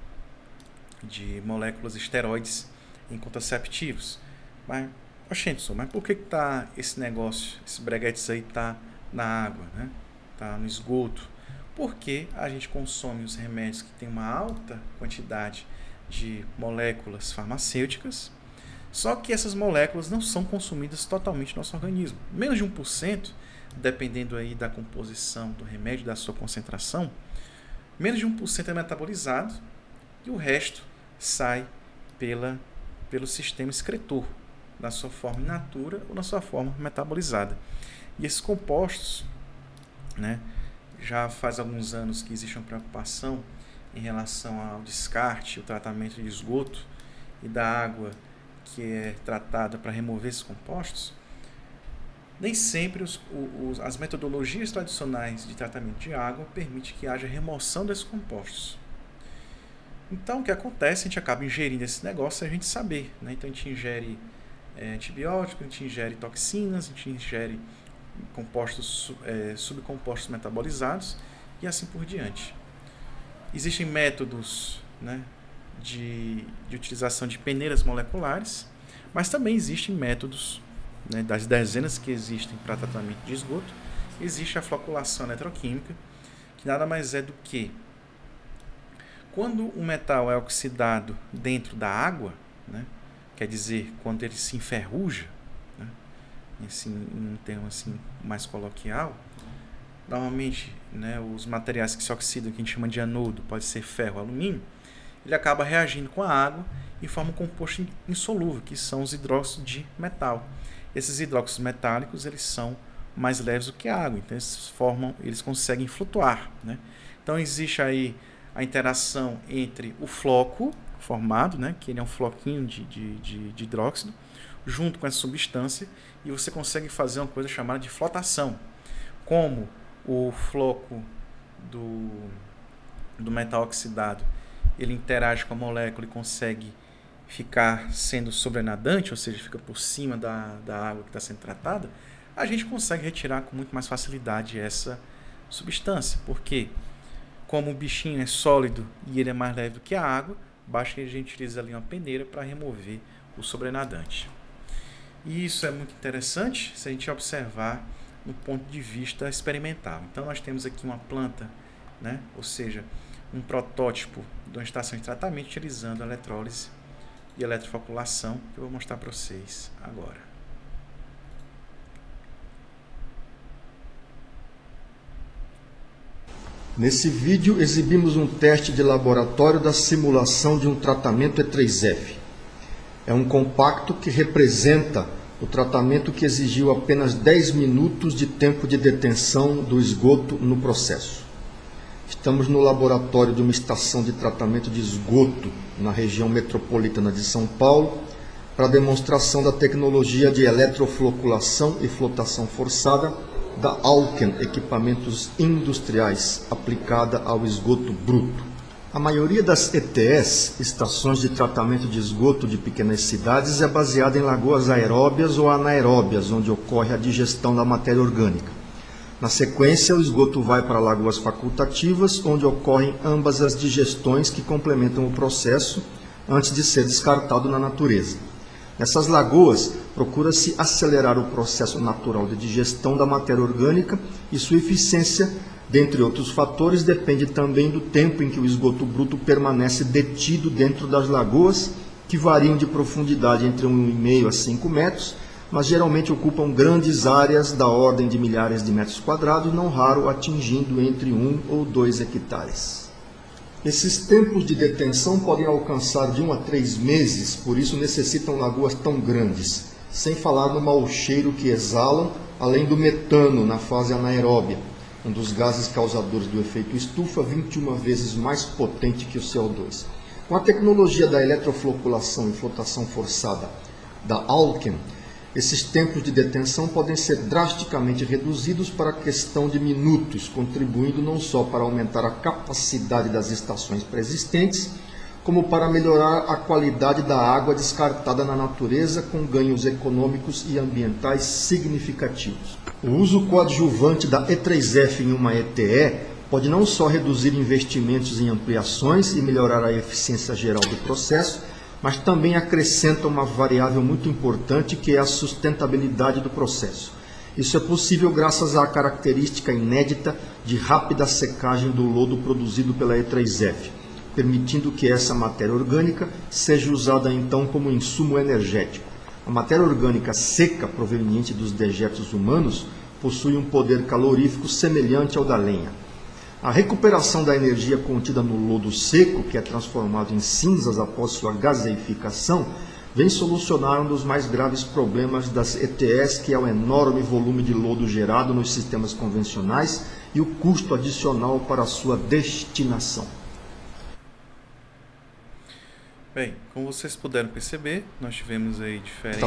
moléculas esteroides em contraceptivos. Mas, mas por que tá esse negócio, esse breguetes aí tá na água, né? Tá no esgoto? Porque a gente consome os remédios que têm uma alta quantidade de moléculas farmacêuticas, só que essas moléculas não são consumidas totalmente no nosso organismo. Menos de 1%, dependendo aí da composição do remédio, da sua concentração, menos de 1% é metabolizado e o resto sai pelo sistema excretor, na sua forma in natura ou na sua forma metabolizada. E esses compostos, né, já faz alguns anos que existe uma preocupação em relação ao descarte, o tratamento de esgoto e da água que é tratada para remover esses compostos. Nem sempre as metodologias tradicionais de tratamento de água permitem que haja remoção desses compostos. Então, o que acontece? A gente acaba ingerindo esse negócio sem a gente saber, né? Então, a gente ingere antibióticos, a gente ingere toxinas, a gente ingere compostos, subcompostos metabolizados e assim por diante. Existem métodos, né, de utilização de peneiras moleculares, mas também existem métodos, né, das dezenas que existem para tratamento de esgoto. Existe a floculação eletroquímica, que nada mais é do que quando o metal é oxidado dentro da água, né, quer dizer, quando ele se enferruja, né, assim, em um termo assim mais coloquial, normalmente, né, os materiais que se oxidam, que a gente chama de anodo, pode ser ferro, alumínio, ele acaba reagindo com a água e forma um composto insolúvel, que são os hidróxidos de metal. Esses hidróxidos metálicos, eles são mais leves do que a água, então eles conseguem flutuar, né? Então existe aí a interação entre o floco formado, né, que ele é um floquinho de hidróxido, junto com essa substância, e você consegue fazer uma coisa chamada de flotação. Como o floco do metal oxidado ele interage com a molécula e consegue ficar sendo sobrenadante, ou seja, fica por cima da água que está sendo tratada, a gente consegue retirar com muito mais facilidade essa substância. Porque, como o bichinho é sólido e ele é mais leve do que a água, basta que a gente utilize ali uma peneira para remover o sobrenadante. E isso é muito interessante se a gente observar no ponto de vista experimental. Então, nós temos aqui uma planta, né? Ou seja, um protótipo de uma estação de tratamento utilizando a eletrólise e eletrofoculação, que eu vou mostrar para vocês agora. Nesse vídeo exibimos um teste de laboratório da simulação de um tratamento E3F. É um compacto que representa o tratamento que exigiu apenas 10 minutos de tempo de detenção do esgoto no processo. Estamos no laboratório de uma estação de tratamento de esgoto na região metropolitana de São Paulo para demonstração da tecnologia de eletrofloculação e flotação forçada da Alken Equipamentos Industriais aplicada ao esgoto bruto. A maioria das ETS, estações de tratamento de esgoto de pequenas cidades, é baseada em lagoas aeróbias ou anaeróbias, onde ocorre a digestão da matéria orgânica. Na sequência, o esgoto vai para lagoas facultativas, onde ocorrem ambas as digestões que complementam o processo antes de ser descartado na natureza. Nessas lagoas, procura-se acelerar o processo natural de digestão da matéria orgânica e sua eficiência, dentre outros fatores, depende também do tempo em que o esgoto bruto permanece detido dentro das lagoas, que variam de profundidade entre 1,5 a 5 metros, mas geralmente ocupam grandes áreas da ordem de milhares de metros quadrados, não raro atingindo entre 1 ou 2 hectares. Esses tempos de detenção podem alcançar de 1 a 3 meses, por isso necessitam lagoas tão grandes, sem falar no mau cheiro que exalam, além do metano na fase anaeróbia, um dos gases causadores do efeito estufa, 21 vezes mais potente que o CO2. Com a tecnologia da eletrofloculação e flotação forçada da Alken, esses tempos de detenção podem ser drasticamente reduzidos para a questão de minutos, contribuindo não só para aumentar a capacidade das estações pré-existentes, como para melhorar a qualidade da água descartada na natureza, com ganhos econômicos e ambientais significativos. O uso coadjuvante da E3F em uma ETE pode não só reduzir investimentos em ampliações e melhorar a eficiência geral do processo, mas também acrescenta uma variável muito importante, que é a sustentabilidade do processo. Isso é possível graças à característica inédita de rápida secagem do lodo produzido pela E3F, permitindo que essa matéria orgânica seja usada então como insumo energético. A matéria orgânica seca proveniente dos dejetos humanos possui um poder calorífico semelhante ao da lenha. A recuperação da energia contida no lodo seco, que é transformado em cinzas após sua gaseificação, vem solucionar um dos mais graves problemas das ETS, que é o enorme volume de lodo gerado nos sistemas convencionais e o custo adicional para sua destinação. Bem, como vocês puderam perceber, nós tivemos aí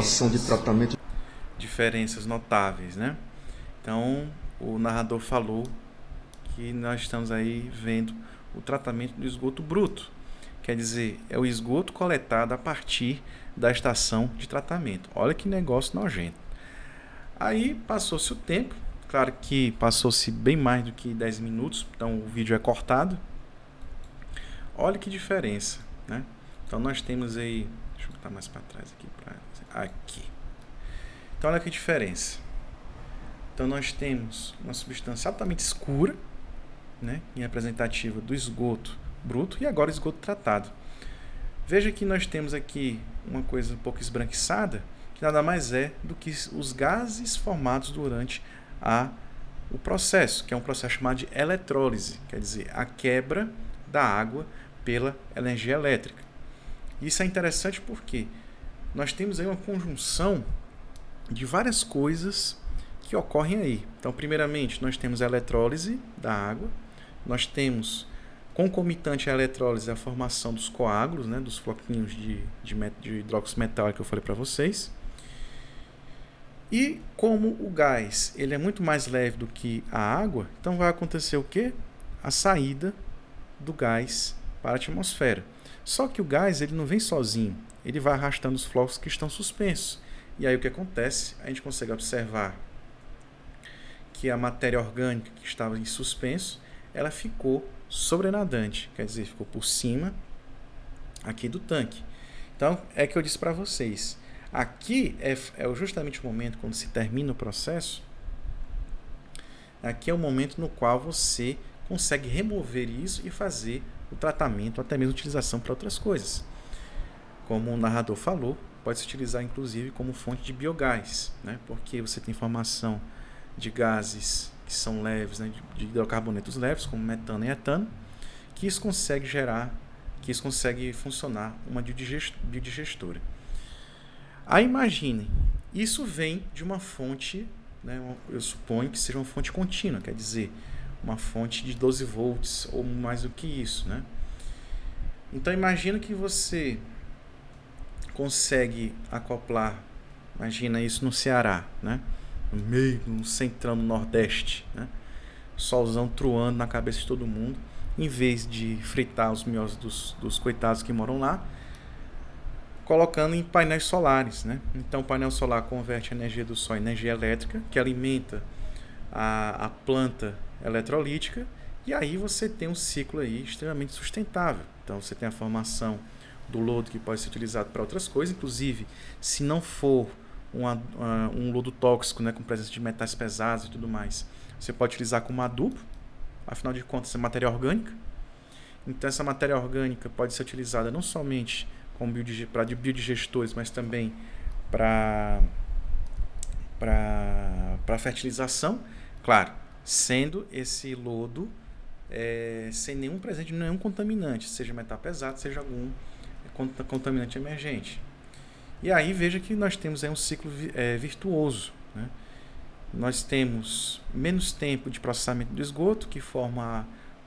diferenças notáveis, né? Então, o narrador falou que nós estamos aí vendo o tratamento do esgoto bruto. Quer dizer, é o esgoto coletado a partir da estação de tratamento. Olha que negócio nojento. Aí passou-se o tempo, claro que passou-se bem mais do que 10 minutos, então o vídeo é cortado. Olha que diferença, né? Então nós temos aí, deixa eu botar mais para trás aqui. Então olha que diferença. Então nós temos uma substância altamente escura, né, representativa do esgoto bruto, e agora esgoto tratado. Veja que nós temos aqui uma coisa um pouco esbranquiçada, que nada mais é do que os gases formados durante o processo, que é um processo chamado de eletrólise, quer dizer, a quebra da água pela energia elétrica. Isso é interessante porque nós temos aí uma conjunção de várias coisas que ocorrem aí. Então, primeiramente, nós temos a eletrólise da água, nós temos, concomitante à eletrólise, a formação dos coágulos, né, dos floquinhos de hidróxido metálico que eu falei para vocês. E como o gás ele é muito mais leve do que a água, então vai acontecer o quê? a saída do gás para a atmosfera. Só que o gás ele não vem sozinho, ele vai arrastando os flocos que estão suspensos. E aí o que acontece? A gente consegue observar que a matéria orgânica que estava em suspenso, ela ficou sobrenadante, quer dizer, ficou por cima aqui do tanque. Então, é que eu disse para vocês, aqui é justamente o momento quando se termina o processo, aqui é o momento no qual você consegue remover isso e fazer o tratamento, até mesmo utilização para outras coisas. Como o narrador falou, pode se utilizar inclusive como fonte de biogás, né? Porque você tem formação de gases que são leves, né? de hidrocarbonetos leves, como metano e etano, que isso consegue funcionar uma biodigestora. Aí imaginem, isso vem de uma fonte, né? Eu suponho que seja uma fonte contínua, quer dizer, uma fonte de 12 volts ou mais do que isso, né? Então imagina que você consegue acoplar, imagina isso no Ceará, né? No meio, no centrão, no Nordeste, né? Solzão truando na cabeça de todo mundo, em vez de fritar os miolos dos coitados que moram lá, colocando em painéis solares, né? Então o painel solar converte a energia do sol em energia elétrica, que alimenta a planta eletrolítica, e aí você tem um ciclo aí extremamente sustentável. Então você tem a formação do lodo que pode ser utilizado para outras coisas, inclusive se não for um lodo tóxico, né, com presença de metais pesados e tudo mais, você pode utilizar como adubo, afinal de contas é matéria orgânica. Então essa matéria orgânica pode ser utilizada não somente para biodigestores, mas também para fertilização, claro, sendo esse lodo sem nenhum presente, nenhum contaminante, seja metal pesado, seja algum contaminante emergente. E aí veja que nós temos aí um ciclo virtuoso, né? Nós temos menos tempo de processamento do esgoto, que forma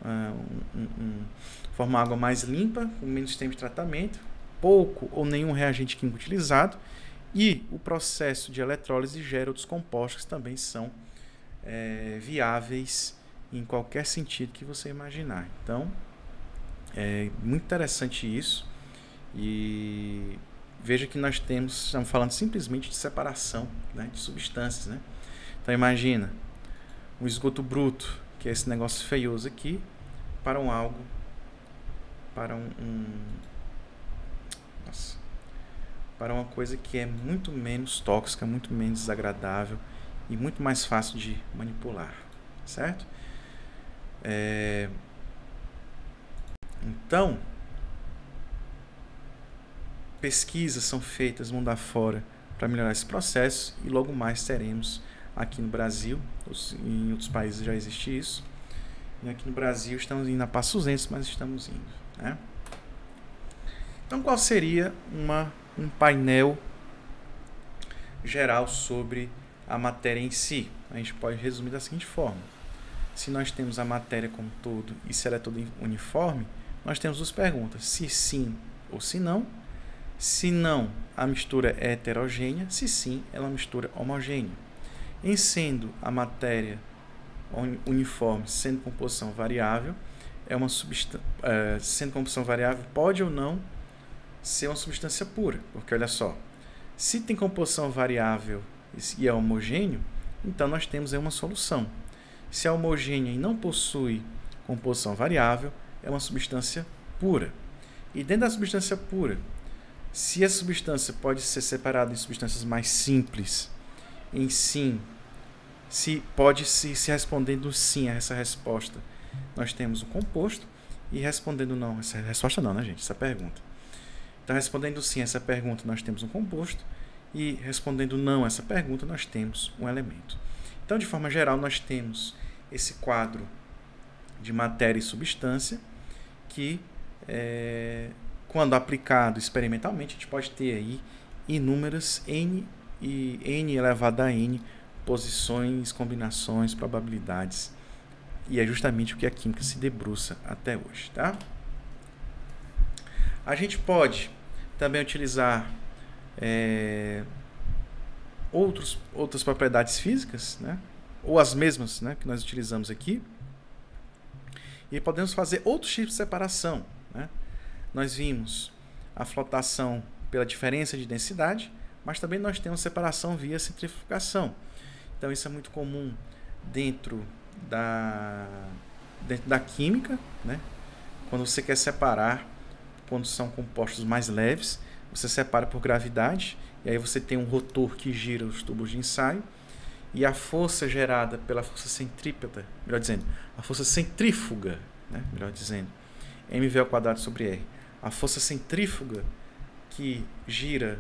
água mais limpa, com menos tempo de tratamento, pouco ou nenhum reagente químico utilizado, e o processo de eletrólise gera outros compostos que também são viáveis em qualquer sentido que você imaginar. Então, é muito interessante isso. E veja que nós estamos falando simplesmente de separação, né, de substâncias, né? Então imagina um esgoto bruto, que é esse negócio feioso aqui, para para uma coisa que é muito menos tóxica, muito menos desagradável e muito mais fácil de manipular, certo? Então, pesquisas são feitas mundo afora para melhorar esse processo, e logo mais teremos aqui no Brasil, em outros países já existe isso, e aqui no Brasil estamos indo a passos lentos, mas estamos indo, né? Então qual seria um painel geral sobre a matéria em si? A gente pode resumir da seguinte forma: se nós temos a matéria como um todo e se ela é toda uniforme, nós temos duas perguntas: se sim ou se não. Se não, a mistura é heterogênea. Se sim, ela é uma mistura homogênea. Em sendo a matéria uniforme, sendo composição variável, sendo composição variável, pode ou não ser uma substância pura. Porque olha só, se tem composição variável e é homogêneo, então nós temos aí uma solução. Se é homogênea e não possui composição variável, é uma substância pura. E dentro da substância pura, se a substância pode ser separada em substâncias mais simples, em sim, se respondendo sim a essa resposta, nós temos um composto, e respondendo não, essa resposta não, né, gente? Essa pergunta. Então, respondendo sim a essa pergunta, nós temos um composto, e respondendo não a essa pergunta, nós temos um elemento. Então, de forma geral, nós temos esse quadro de matéria e substância que quando aplicado experimentalmente, a gente pode ter aí inúmeras n elevado a n posições, combinações, probabilidades. E é justamente o que a química se debruça até hoje, tá? A gente pode também utilizar outras propriedades físicas, né? Ou as mesmas, né, que nós utilizamos aqui. E podemos fazer outros tipos de separação, né? Nós vimos a flotação pela diferença de densidade, mas também nós temos separação via centrifugação. Então isso é muito comum dentro da química, né? Quando você quer separar, quando são compostos mais leves, você separa por gravidade, e aí você tem um rotor que gira os tubos de ensaio, e a força gerada pela força centrípeta, melhor dizendo, a força centrífuga, né? Melhor dizendo, mv²/r. A força centrífuga que gira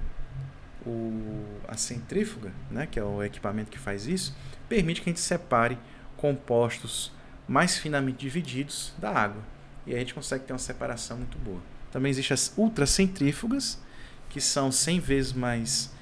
a centrífuga, né? Que é o equipamento que faz isso, permite que a gente separe compostos mais finamente divididos da água. E aí a gente consegue ter uma separação muito boa. Também existem as ultracentrífugas, que são 100 vezes mais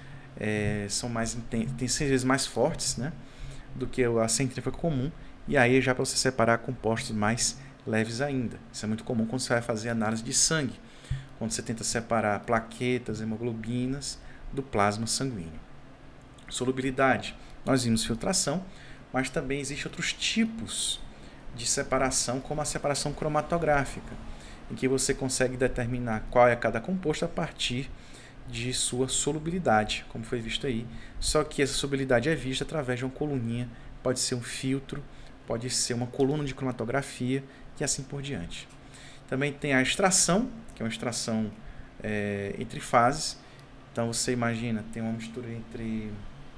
tem 100 vezes mais fortes, né, do que a centrífuga comum, e aí já para você separar compostos mais leves ainda. Isso é muito comum quando você vai fazer análise de sangue, quando você tenta separar plaquetas, hemoglobinas do plasma sanguíneo. Solubilidade, nós vimos filtração, mas também existem outros tipos de separação, como a separação cromatográfica, em que você consegue determinar qual é cada composto a partir de sua solubilidade, como foi visto aí. Só que essa solubilidade é vista através de uma coluninha, pode ser um filtro, pode ser uma coluna de cromatografia e assim por diante. Também tem a extração, que é uma extração entre fases. Então você imagina, tem uma mistura entre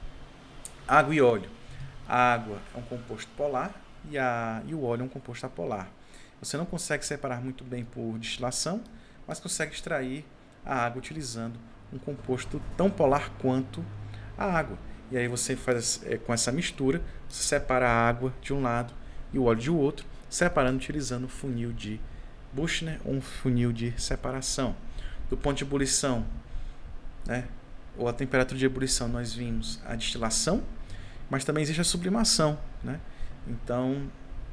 água e óleo. A água é um composto polar e o óleo é um composto apolar. Você não consegue separar muito bem por destilação, mas consegue extrair a água utilizando um composto tão polar quanto a água. E aí você faz com essa mistura, você separa a água de um lado e o óleo de outro, separando utilizando um funil de Buchner ou um funil de separação. Do ponto de ebulição, né, ou a temperatura de ebulição, nós vimos a destilação, mas também existe a sublimação, né? Então,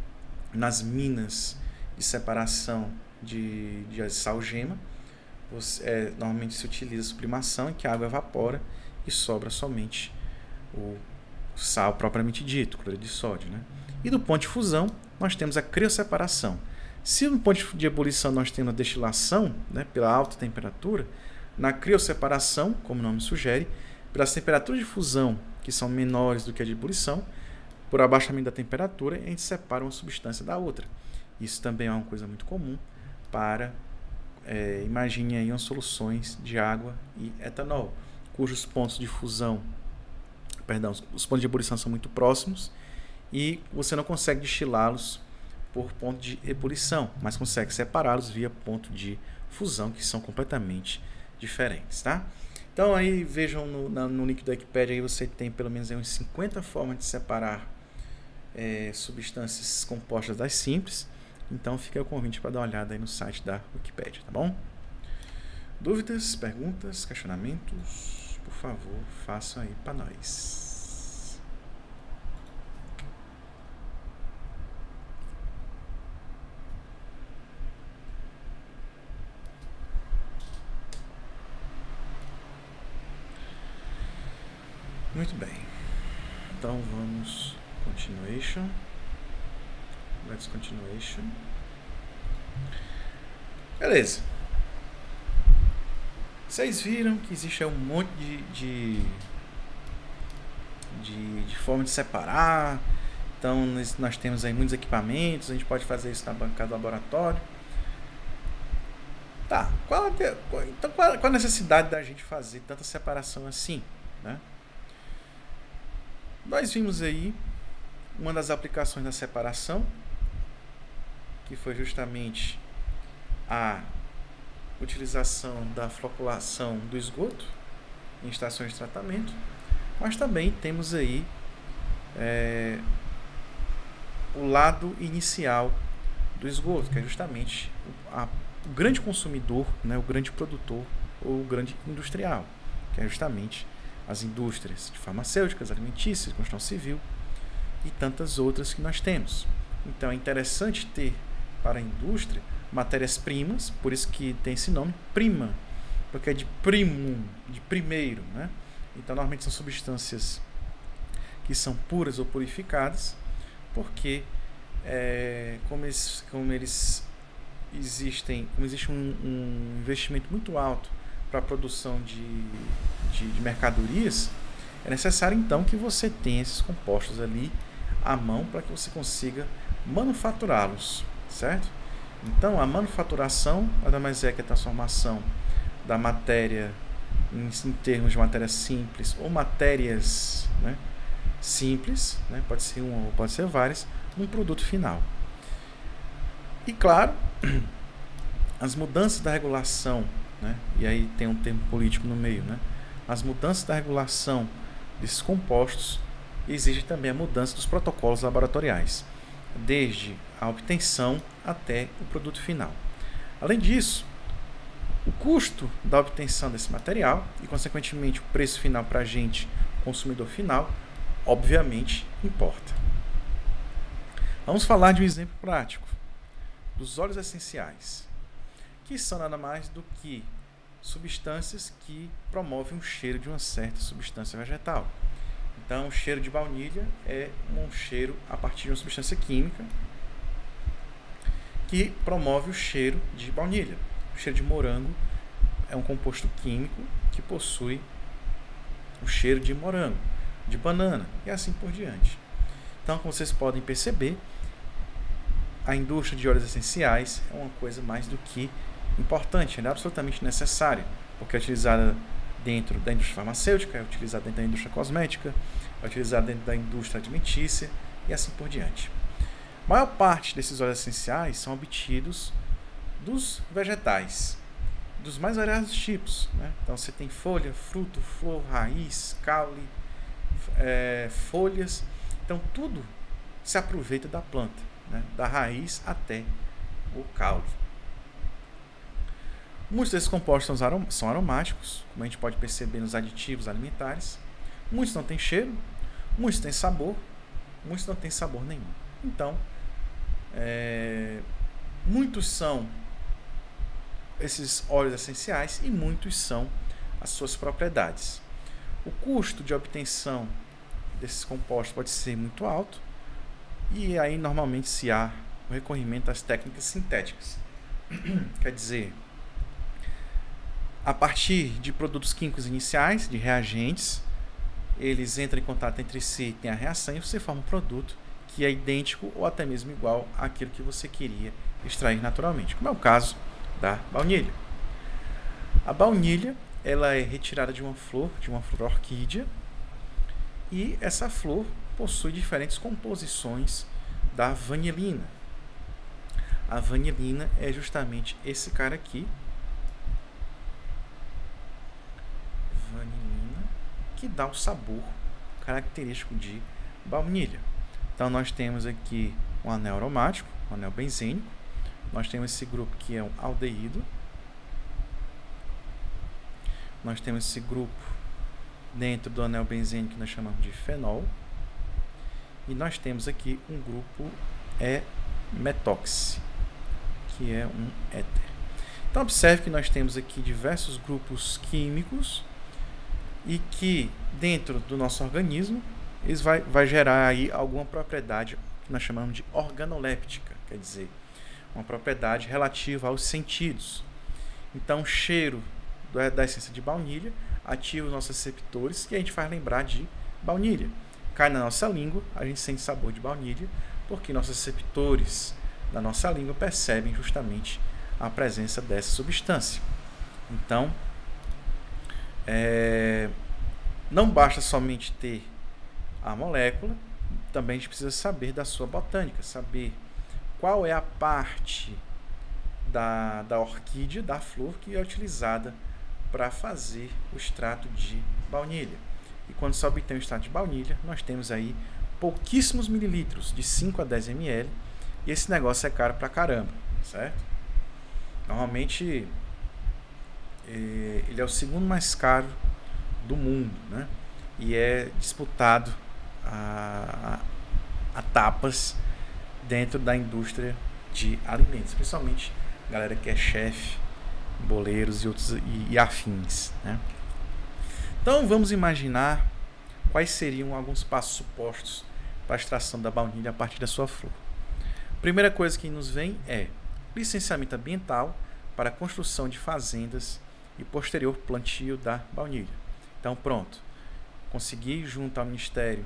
nas minas de separação de salgema, normalmente se utiliza a sublimação, em que a água evapora e sobra somente o sal propriamente dito, cloreto de sódio, né? E do ponto de fusão, nós temos a crioseparação. Se no ponto de ebulição nós temos a destilação, né, pela alta temperatura, na crioseparação, como o nome sugere, pelas temperaturas de fusão que são menores do que a de ebulição, por abaixamento da temperatura, a gente separa uma substância da outra. Isso também é uma coisa muito comum para, imagine aí umas soluções de água e etanol, cujos pontos de fusão, os pontos de ebulição são muito próximos e você não consegue destilá-los por ponto de ebulição, mas consegue separá-los via ponto de fusão, que são completamente diferentes, tá? Então aí vejam no link da Wikipedia, aí você tem pelo menos aí uns 50 formas de separar substâncias compostas das simples. Então fica o convite para dar uma olhada aí no site da Wikipedia, tá bom? Dúvidas, perguntas, questionamentos, por favor, façam aí para nós. Muito bem. Então vamos continuation. Let's continuation. Beleza. Vocês viram que existe um monte de forma de separar. Então nós temos aí muitos equipamentos. A gente pode fazer isso na bancada do laboratório. Tá. Qual a necessidade da gente fazer tanta separação assim, né? Nós vimos aí uma das aplicações da separação, que foi justamente a utilização da floculação do esgoto em estações de tratamento, mas também temos aí o lado inicial do esgoto, que é justamente o grande consumidor, né, o grande produtor ou o grande industrial, que é justamente as indústrias de farmacêuticas, alimentícias, construção civil e tantas outras que nós temos. Então é interessante ter para a indústria matérias-primas, por isso que tem esse nome, prima, porque é de primum, de primeiro, né? Então normalmente são substâncias que são puras ou purificadas, porque como existe um investimento muito alto para a produção de mercadorias, é necessário então que você tenha esses compostos ali à mão para que você consiga manufaturá-los, certo? Então a manufaturação nada mais é que a transformação da matéria em termos de matéria simples ou matérias, né, simples, né, pode ser uma ou pode ser várias, num produto final. E claro, as mudanças da regulação, né, e aí tem um termo político no meio, né, as mudanças da regulação desses compostos exigem também a mudança dos protocolos laboratoriais, desde a obtenção até o produto final. Além disso, o custo da obtenção desse material e, consequentemente, o preço final para a gente, consumidor final, obviamente importa. Vamos falar de um exemplo prático dos óleos essenciais, que são nada mais do que substâncias que promovem o cheiro de uma certa substância vegetal. Então, o cheiro de baunilha é um cheiro a partir de uma substância química que promove o cheiro de baunilha. O cheiro de morango é um composto químico que possui o cheiro de morango, de banana e assim por diante. Então, como vocês podem perceber, a indústria de óleos essenciais é uma coisa mais do que importante, é absolutamente necessária, porque é utilizada dentro da indústria farmacêutica, é utilizada dentro da indústria cosmética, é utilizada dentro da indústria alimentícia e assim por diante. A maior parte desses óleos essenciais são obtidos dos vegetais, dos mais variados tipos, né? Então você tem folha, fruto, flor, raiz, caule, folhas. Então tudo se aproveita da planta, né? Da raiz até o caule. Muitos desses compostos são aromáticos, como a gente pode perceber nos aditivos alimentares. Muitos não têm cheiro, muitos têm sabor, muitos não têm sabor nenhum. Então, muitos são esses óleos essenciais e muitos são as suas propriedades. O custo de obtenção desses compostos pode ser muito alto e aí normalmente se há o recorrimento às técnicas sintéticas. Quer dizer, a partir de produtos químicos iniciais, de reagentes, eles entram em contato entre si, tem a reação e você forma um produto que é idêntico ou até mesmo igual àquilo que você queria extrair naturalmente, como é o caso da baunilha. A baunilha, ela é retirada de uma flor orquídea, e essa flor possui diferentes composições da vanilina. A vanilina é justamente esse cara aqui, vanilina, que dá o sabor característico de baunilha. Então nós temos aqui um anel aromático, um anel benzênico. Nós temos esse grupo que é um aldeído. Nós temos esse grupo dentro do anel benzênico que nós chamamos de fenol. E nós temos aqui um grupo metox, que é um éter. Então observe que nós temos aqui diversos grupos químicos e que dentro do nosso organismo eles vai gerar aí alguma propriedade que nós chamamos de organoléptica, quer dizer, uma propriedade relativa aos sentidos. Então, o cheiro da essência de baunilha ativa os nossos receptores, que a gente faz lembrar de baunilha. Cai na nossa língua, a gente sente sabor de baunilha, porque nossos receptores da nossa língua percebem justamente a presença dessa substância. Então, não basta somente ter a molécula, também a gente precisa saber da sua botânica, saber qual é a parte da orquídea, da flor, que é utilizada para fazer o extrato de baunilha. E quando se obtém o extrato de baunilha, nós temos aí pouquíssimos mililitros, de 5 a 10 ml, e esse negócio é caro pra caramba, certo? Normalmente, ele é o segundo mais caro do mundo, né? E é disputado a tapas dentro da indústria de alimentos, principalmente galera que é chefe, boleiros e outros e afins, né? Então vamos imaginar quais seriam alguns passos supostos para a extração da baunilha a partir da sua flor. Primeira coisa que nos vem é licenciamento ambiental para a construção de fazendas e posterior plantio da baunilha. Então pronto, consegui junto ao Ministério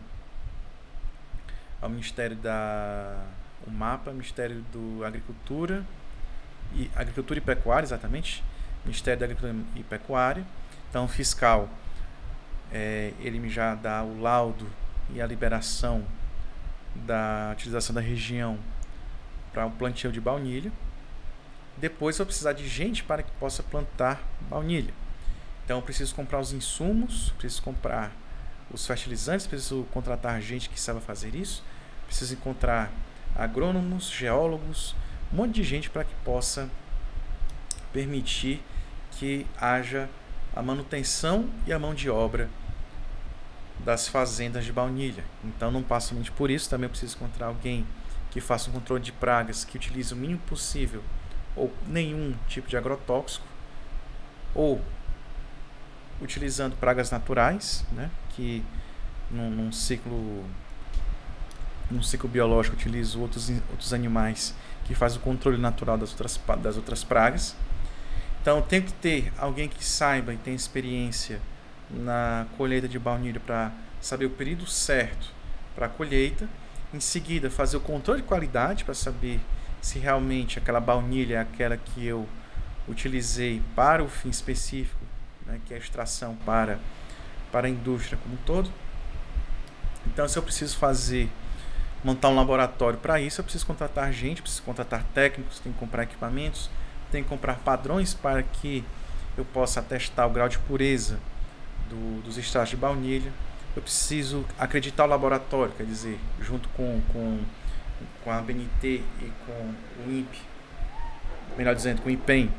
o mapa, Ministério do Agricultura e Pecuária, exatamente, Ministério da Agricultura e Pecuária. Então o fiscal, ele me já dá o laudo e a liberação da utilização da região para o plantio de baunilha. Depois eu vou precisar de gente para que possa plantar baunilha. Então eu preciso comprar os insumos, preciso comprar os fertilizantes, preciso contratar gente que saiba fazer isso, preciso encontrar agrônomos, geólogos, um monte de gente para que possa permitir que haja a manutenção e a mão de obra das fazendas de baunilha. Então não passo somente por isso, também eu preciso encontrar alguém que faça um controle de pragas, que utilize o mínimo possível ou nenhum tipo de agrotóxico, ou utilizando pragas naturais, né, que num ciclo biológico utilizo outros animais que faz o controle natural das outras pragas. Então tem que ter alguém que saiba e tenha experiência na colheita de baunilha para saber o período certo para a colheita. Em seguida, fazer o controle de qualidade para saber se realmente aquela baunilha é aquela que eu utilizei para o fim específico, né, que é a extração para a indústria como um todo. Então, se eu preciso montar um laboratório para isso, eu preciso contratar gente, preciso contratar técnicos, tenho que comprar equipamentos, tenho que comprar padrões para que eu possa atestar o grau de pureza dos extratos de baunilha. Eu preciso acreditar o laboratório, quer dizer, junto com a ABNT e com o INPE, melhor dizendo, com o IPEM,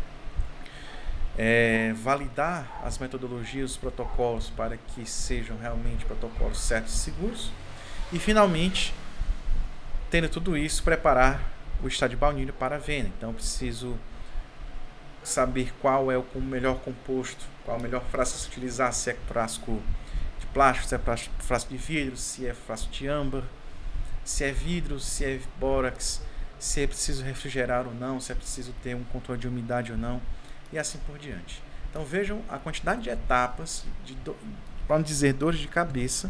validar as metodologias, os protocolos para que sejam realmente protocolos certos e seguros. E finalmente, tendo tudo isso, preparar o extrato de baunilha para a venda. Então eu preciso saber qual é o melhor composto, qual é o melhor frasco a se utilizar, se é frasco de plástico, se é frasco de vidro, se é frasco de âmbar, se é vidro, se é bórax, se é preciso refrigerar ou não, se é preciso ter um controle de umidade ou não, e assim por diante. Então vejam a quantidade de etapas, para não dizer dores de cabeça,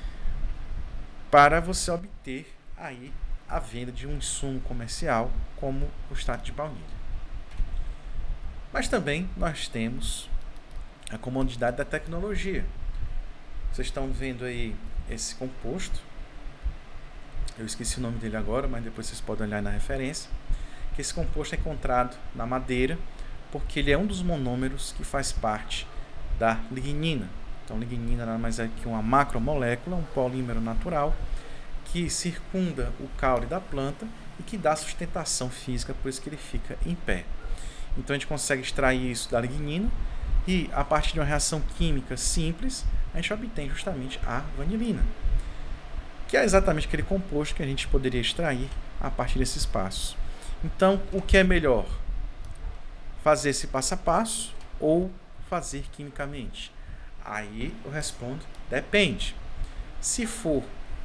para você obter aí a venda de um insumo comercial como o extrato de baunilha. Mas também nós temos a comodidade da tecnologia. Vocês estão vendo aí esse composto, eu esqueci o nome dele agora, mas depois vocês podem olhar na referência, que esse composto é encontrado na madeira, porque ele é um dos monômeros que faz parte da lignina. Então, lignina nada mais é que uma macromolécula, um polímero natural, que circunda o caule da planta e que dá sustentação física, por isso que ele fica em pé. Então, a gente consegue extrair isso da lignina e, a partir de uma reação química simples, a gente obtém justamente a vanilina, que é exatamente aquele composto que a gente poderia extrair a partir desses passos. Então, o que é melhor? Fazer esse passo a passo ou fazer quimicamente? Aí eu respondo, depende. Se for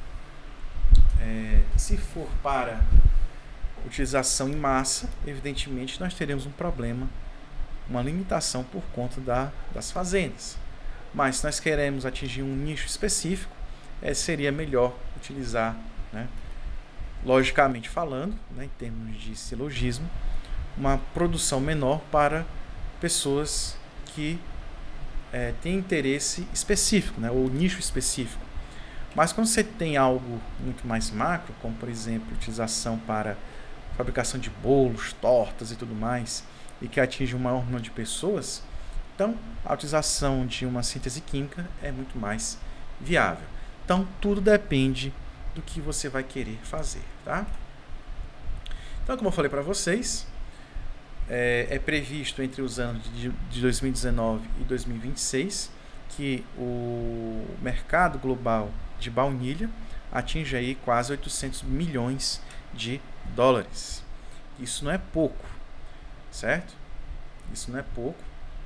para utilização em massa, evidentemente nós teremos um problema, uma limitação por conta das fazendas. Mas se nós queremos atingir um nicho específico, seria melhor utilizar, né, logicamente falando, né, em termos de silogismo, uma produção menor para pessoas que têm interesse específico, né, ou nicho específico. Mas quando você tem algo muito mais macro, como por exemplo utilização para fabricação de bolos, tortas e tudo mais, e que atinge um maior número de pessoas, então a utilização de uma síntese química é muito mais viável. Então tudo depende do que você vai querer fazer, tá? Então, como eu falei para vocês, é previsto entre os anos de 2019 e 2026 que o mercado global de baunilha atinja aí quase 800 milhões de dólares. Isso não é pouco, certo? Isso não é pouco.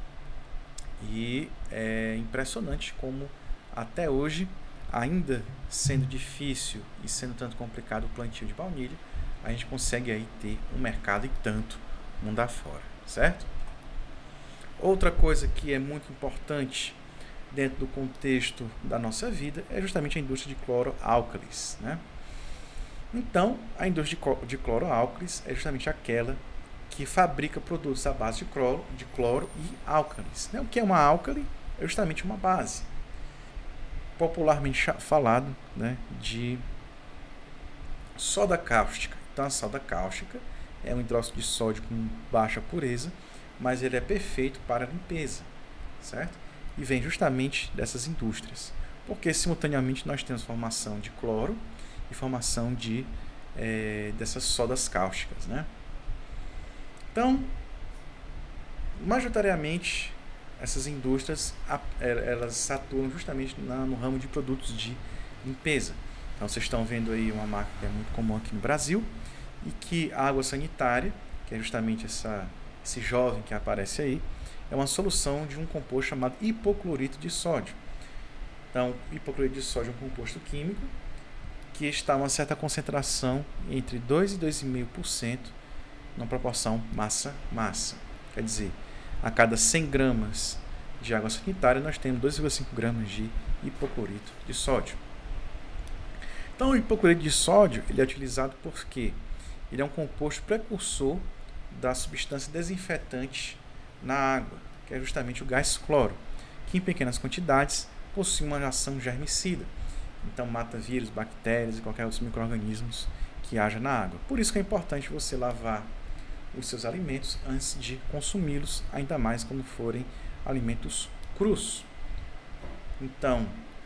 E é impressionante como até hoje, ainda sendo difícil e sendo tanto complicado o plantio de baunilha, a gente consegue aí ter um mercado e tanto mundo afora, certo? Outra coisa que é muito importante dentro do contexto da nossa vida é justamente a indústria de cloroálcalis, né? Então, a indústria de cloroálcalis é justamente aquela que fabrica produtos à base de cloro e álcalis, né? O que é uma álcali? É justamente uma base, popularmente falado, né, de soda cáustica. Então, a soda cáustica é um hidróxido de sódio com baixa pureza, mas ele é perfeito para limpeza, certo? E vem justamente dessas indústrias, porque simultaneamente nós temos formação de cloro e formação de dessas sodas cáusticas, né? Então, majoritariamente, essas indústrias elas atuam justamente no ramo de produtos de limpeza. Então, vocês estão vendo aí uma marca que é muito comum aqui no Brasil, e que a água sanitária, que é justamente esse jovem que aparece aí, é uma solução de um composto chamado hipoclorito de sódio. Então, hipoclorito de sódio é um composto químico que está a uma certa concentração entre 2 e 2,5% na proporção massa-massa. Quer dizer, a cada 100 gramas de água sanitária, nós temos 2,5 gramas de hipoclorito de sódio. Então, o hipoclorito de sódio ele é utilizado porque ele é um composto precursor da substância desinfetante na água, que é justamente o gás cloro, que em pequenas quantidades possui uma ação germicida. Então, mata vírus, bactérias e qualquer outros micro-organismos que haja na água. Por isso que é importante você lavar os seus alimentos antes de consumi-los, ainda mais quando forem alimentos crus. Então,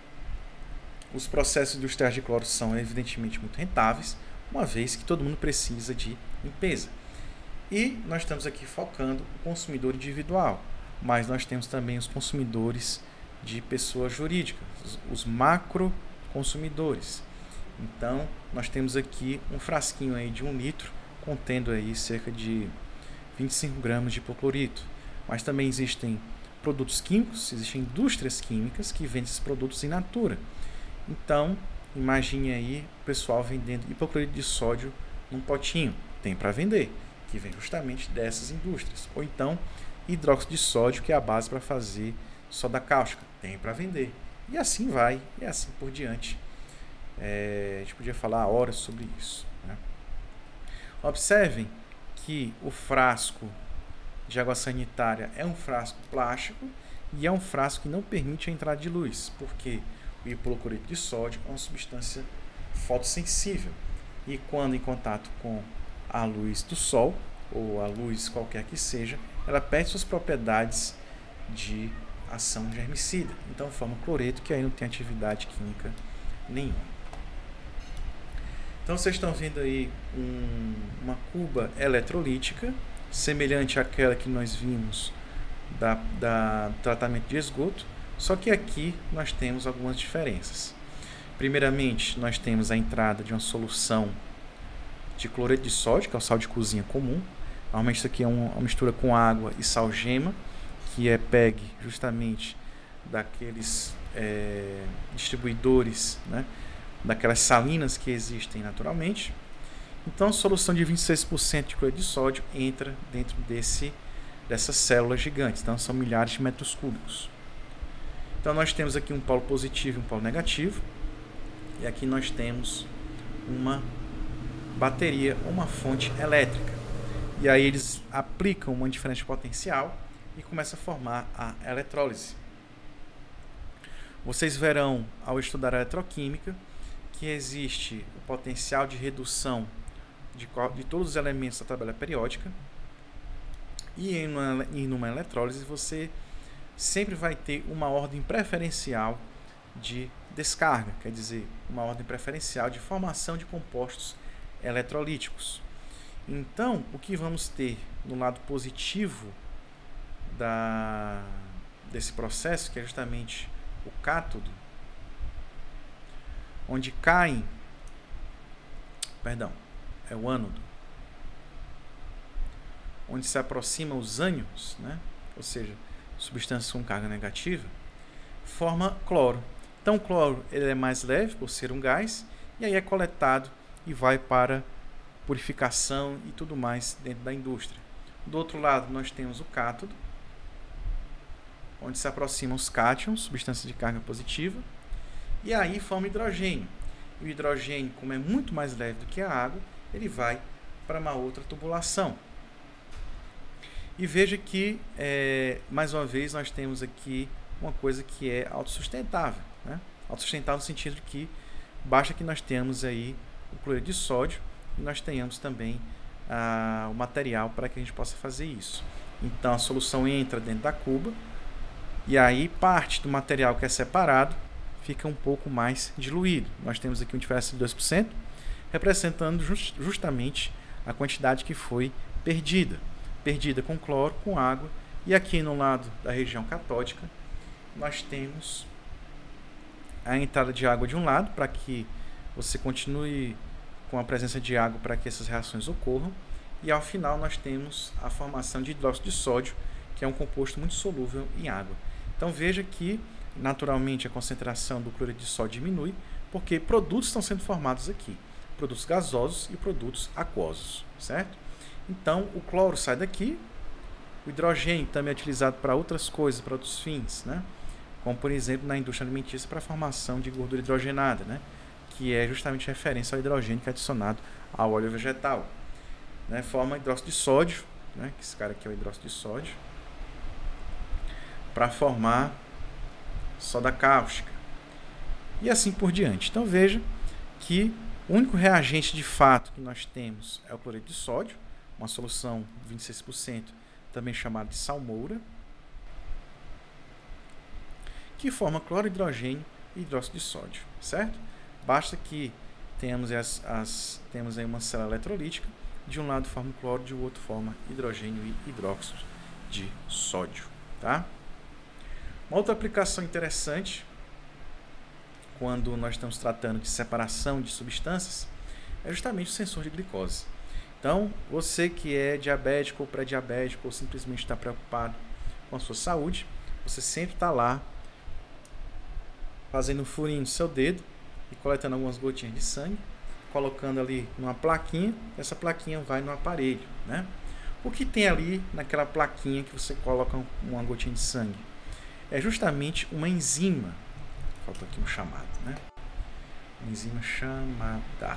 os processos industriais de cloro são evidentemente muito rentáveis, uma vez que todo mundo precisa de limpeza. E nós estamos aqui focando o consumidor individual, mas nós temos também os consumidores de pessoas jurídicas, os macro consumidores. Então, nós temos aqui um frasquinho aí de 1 litro, contendo aí cerca de 25 gramas de hipoclorito. Mas também existem produtos químicos, existem indústrias químicas que vendem esses produtos in natura. Então, imagine aí o pessoal vendendo hipoclorito de sódio num potinho. Tem para vender, que vem justamente dessas indústrias. Ou então, hidróxido de sódio, que é a base para fazer soda cáustica. Tem para vender. E assim vai, e assim por diante. A gente podia falar horas sobre isso, né? Observem que o frasco de água sanitária é um frasco plástico e é um frasco que não permite a entrada de luz, porque o hipoclorito de sódio é uma substância fotossensível e quando em contato com a luz do sol ou a luz qualquer que seja, ela perde suas propriedades de ação germicida. Então forma cloreto, que aí não tem atividade química nenhuma. Então vocês estão vendo aí uma cuba eletrolítica, semelhante àquela que nós vimos da tratamento de esgoto, só que aqui nós temos algumas diferenças. Primeiramente, nós temos a entrada de uma solução de cloreto de sódio, que é o sal de cozinha comum. Normalmente isso aqui é uma mistura com água e sal gema, que é PEG justamente daqueles distribuidores, né, daquelas salinas que existem naturalmente. Então, a solução de 26% de cloreto de sódio entra dentro dessas células gigantes. Então, são milhares de metros cúbicos. Então, nós temos aqui um polo positivo e um polo negativo. E aqui nós temos uma bateria, uma fonte elétrica. E aí eles aplicam uma diferença potencial e começam a formar a eletrólise. Vocês verão, ao estudar a eletroquímica, que existe o potencial de redução de todos os elementos da tabela periódica. E em uma eletrólise você sempre vai ter uma ordem preferencial de descarga, quer dizer, uma ordem preferencial de formação de compostos eletrolíticos. Então, o que vamos ter no lado positivo desse processo, que é justamente o cátodo, onde caem, é o ânodo, onde se aproximam os ânions, né? Ou seja, substâncias com carga negativa, forma cloro. Então, o cloro ele é mais leve por ser um gás, e aí é coletado e vai para purificação e tudo mais dentro da indústria. Do outro lado, nós temos o cátodo, onde se aproximam os cátions, substâncias de carga positiva, e aí forma hidrogênio. E o hidrogênio, como é muito mais leve do que a água, ele vai para uma outra tubulação. E veja que, mais uma vez, nós temos aqui uma coisa que é autossustentável, né? Autossustentável no sentido de que basta que nós tenhamos aí o cloreto de sódio e nós tenhamos também o material para que a gente possa fazer isso. Então a solução entra dentro da cuba e aí parte do material que é separado fica um pouco mais diluído. Nós temos aqui uma diferença de 2%, representando justamente a quantidade que foi perdida com cloro, com água. E aqui no lado da região catódica nós temos a entrada de água de um lado, para que você continue com a presença de água para que essas reações ocorram, e ao final nós temos a formação de hidróxido de sódio, que é um composto muito solúvel em água. Então veja que naturalmente a concentração do cloreto de sódio diminui, porque produtos estão sendo formados aqui, produtos gasosos e produtos aquosos, certo? Então o cloro sai daqui, o hidrogênio também é utilizado para outras coisas, para outros fins, né? Como por exemplo na indústria alimentícia para a formação de gordura hidrogenada, né? Que é justamente referência ao hidrogênio que é adicionado ao óleo vegetal, né? Forma hidróxido de sódio, né? Esse cara aqui é o hidróxido de sódio, para formar soda cáustica e assim por diante. Então veja que o único reagente de fato que nós temos é o cloreto de sódio, uma solução de 26%, também chamada de salmoura, que forma cloro-hidrogênio e hidróxido de sódio, certo? Basta que tenhamos aí uma célula eletrolítica, de um lado forma cloro, de outro forma hidrogênio e hidróxido de sódio, tá? Uma outra aplicação interessante, quando nós estamos tratando de separação de substâncias, é justamente o sensor de glicose. Então, você que é diabético ou pré-diabético ou simplesmente está preocupado com a sua saúde, você sempre está lá fazendo um furinho no seu dedo e coletando algumas gotinhas de sangue, colocando ali numa plaquinha, essa plaquinha vai no aparelho, né? O que tem ali naquela plaquinha que você coloca uma gotinha de sangue? É justamente uma enzima, falta aqui um chamado, né? Uma enzima chamada.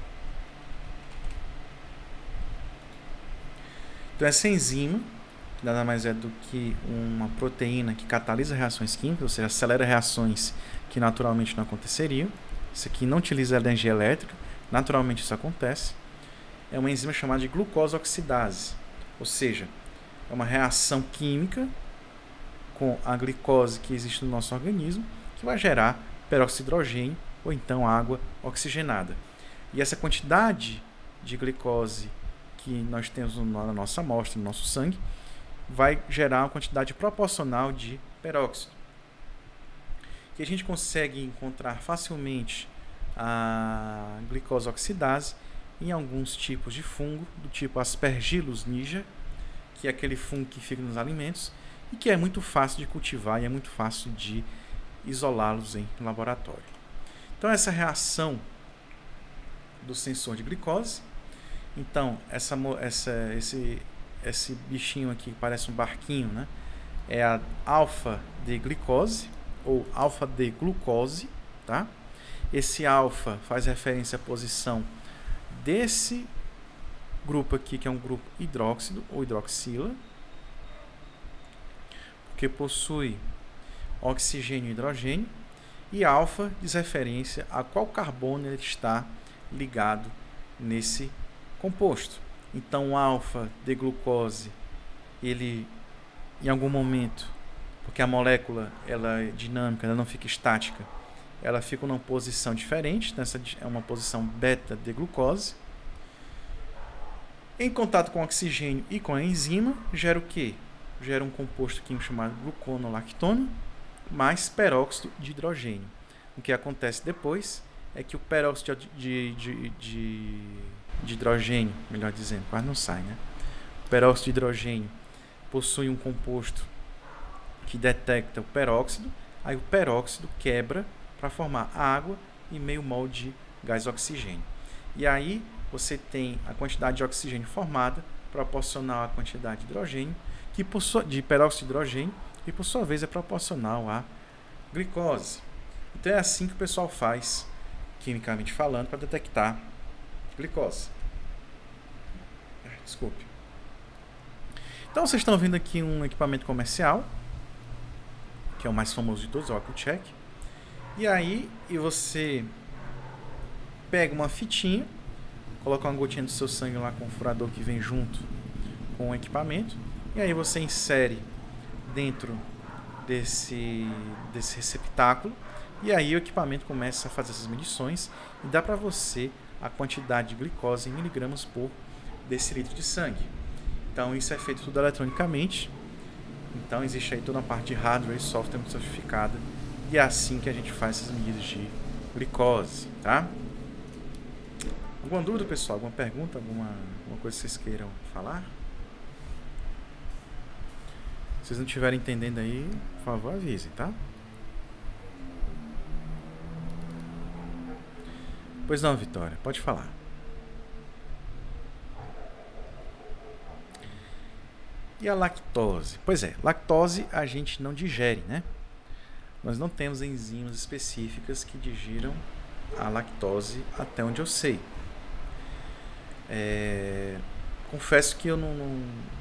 Então essa enzima nada mais é do que uma proteína que catalisa reações químicas, ou seja, acelera reações que naturalmente não aconteceriam. Isso aqui não utiliza energia elétrica, naturalmente isso acontece. É uma enzima chamada de glucose oxidase, ou seja, é uma reação química com a glicose que existe no nosso organismo, que vai gerar peróxido de hidrogênio ou então água oxigenada. E essa quantidade de glicose que nós temos na nossa amostra, no nosso sangue, vai gerar uma quantidade proporcional de peróxido. Que a gente consegue encontrar facilmente a glicose oxidase em alguns tipos de fungo, do tipo Aspergillus niger, que é aquele fungo que fica nos alimentos e que é muito fácil de cultivar e é muito fácil de isolá-los em laboratório. Então essa reação do sensor de glicose, então esse bichinho aqui que parece um barquinho, né? É a alfa-D-glicose ou alfa-D-glucose, tá? Esse alfa faz referência à posição desse grupo aqui, que é um grupo hidróxido ou hidroxila, porque possui oxigênio e hidrogênio, e alfa diz referência a qual carbono ele está ligado nesse composto. Então o alfa de glucose, ele em algum momento, porque a molécula ela é dinâmica, ela não fica estática, ela fica numa posição diferente, nessa é uma posição beta de glucose. Em contato com o oxigênio e com a enzima, gera o quê? Gera um composto químico chamado gluconolactona, mais peróxido de hidrogênio. O que acontece depois é que o peróxido de hidrogênio, melhor dizendo, quase não sai, né? O peróxido de hidrogênio possui um composto que detecta o peróxido, aí o peróxido quebra para formar água e meio mol de gás oxigênio. E aí você tem a quantidade de oxigênio formada, proporcional à quantidade de hidrogênio, de peróxido de hidrogênio, que por sua vez é proporcional à glicose. Então é assim que o pessoal faz, quimicamente falando, para detectar glicose. Desculpe. Então vocês estão vendo aqui um equipamento comercial, que é o mais famoso de todos, é o Accu-Chek. E aí você pega uma fitinha, coloca uma gotinha do seu sangue lá com o furador que vem junto com o equipamento, e aí você insere dentro desse receptáculo, e aí o equipamento começa a fazer essas medições e dá para você a quantidade de glicose em miligramas por decilitro de sangue. Então isso é feito tudo eletronicamente. Então existe aí toda a parte de hardware e software muito sofisticada, e é assim que a gente faz essas medidas de glicose, tá? Alguma dúvida, pessoal? Alguma pergunta? Alguma coisa que vocês queiram falar? Se vocês não estiverem entendendo aí, por favor, avisem, tá? Pois não, Vitória, pode falar. E a lactose? Pois é, lactose a gente não digere, né? Nós não temos enzimas específicas que digiram a lactose, até onde eu sei. Confesso que eu não...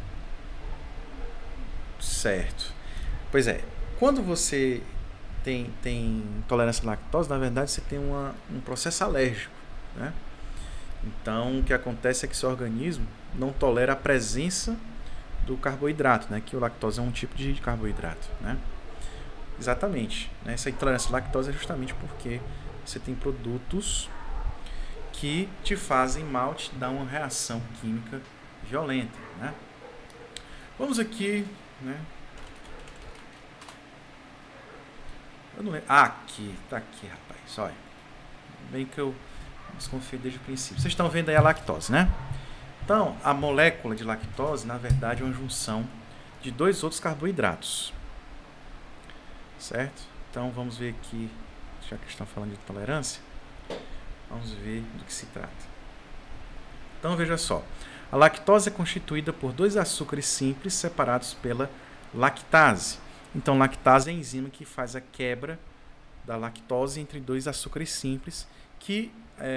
Certo. Pois é, quando você tem intolerância à lactose, na verdade você tem um processo alérgico, né? Então, o que acontece é que seu organismo não tolera a presença do carboidrato, né? Que o lactose é um tipo de carboidrato, né? Exatamente, né? Essa intolerância à lactose é justamente porque você tem produtos que te fazem mal, te dão uma reação química violenta, né? Vamos aqui, né? Eu não lembro. Aqui, tá aqui, rapaz. Olha, bem que eu desconfiei desde o princípio. Vocês estão vendo aí a lactose, né? Então, a molécula de lactose, na verdade, é uma junção de dois outros carboidratos. Certo? Então, vamos ver aqui, já que estão falando de intolerância, vamos ver do que se trata. Então, veja só. A lactose é constituída por dois açúcares simples separados pela lactase. Então, lactase é a enzima que faz a quebra da lactose entre dois açúcares simples, que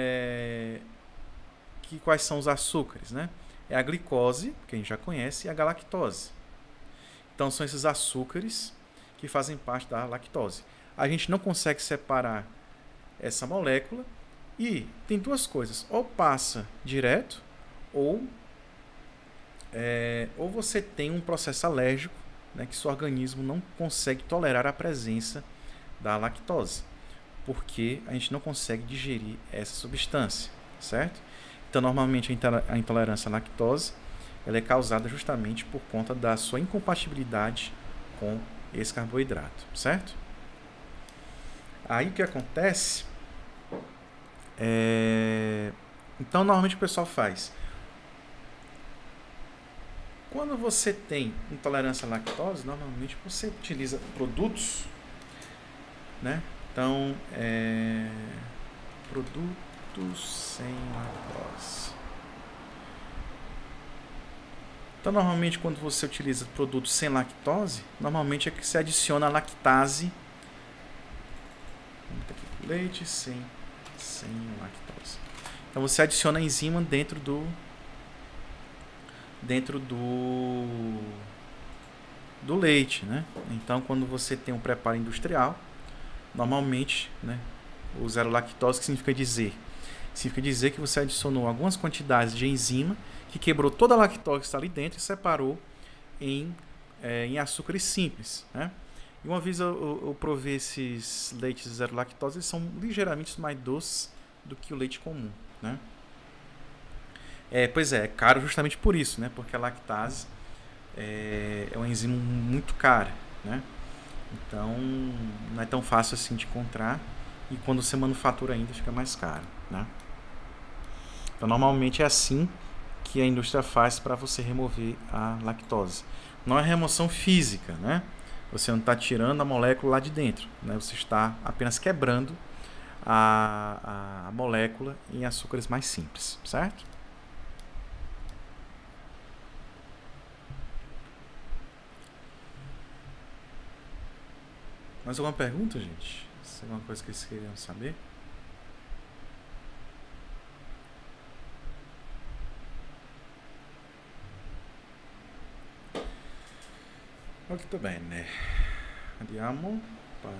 quais são os açúcares, né? É a glicose, que a gente já conhece, e a galactose. Então, são esses açúcares que fazem parte da lactose. A gente não consegue separar essa molécula e tem duas coisas. Ou passa direto, ou você tem um processo alérgico, né, que seu organismo não consegue tolerar a presença da lactose, porque a gente não consegue digerir essa substância, certo? Então, normalmente, a intolerância à lactose ela é causada justamente por conta da sua incompatibilidade com esse carboidrato, certo? Aí o que acontece então, normalmente o pessoal faz. Quando você tem intolerância à lactose, normalmente você utiliza produtos, né? Então, produtos sem lactose. Então, normalmente, quando você utiliza produtos sem lactose, normalmente é que se adiciona a lactase. Vamos botar aqui, leite sem lactose. Então, você adiciona a enzima dentro do leite, né? Então, quando você tem um preparo industrial, normalmente, né, o zero lactose, que significa dizer que você adicionou algumas quantidades de enzima que quebrou toda a lactose que está ali dentro e separou em açúcares simples, né? E uma vez eu provei esses leites zero lactose, eles são ligeiramente mais doces do que o leite comum, né? Pois é caro justamente por isso, né? Porque a lactase é uma enzima muito cara, né? Então, não é tão fácil assim de encontrar, e quando você manufatura ainda fica mais caro, né? Então, normalmente é assim que a indústria faz para você remover a lactose. Não é remoção física, né? Você não está tirando a molécula lá de dentro, né? Você está apenas quebrando a molécula em açúcares mais simples, certo? Mais alguma pergunta, gente? Se é alguma coisa que vocês queriam saber? Muito bene. Andiamo para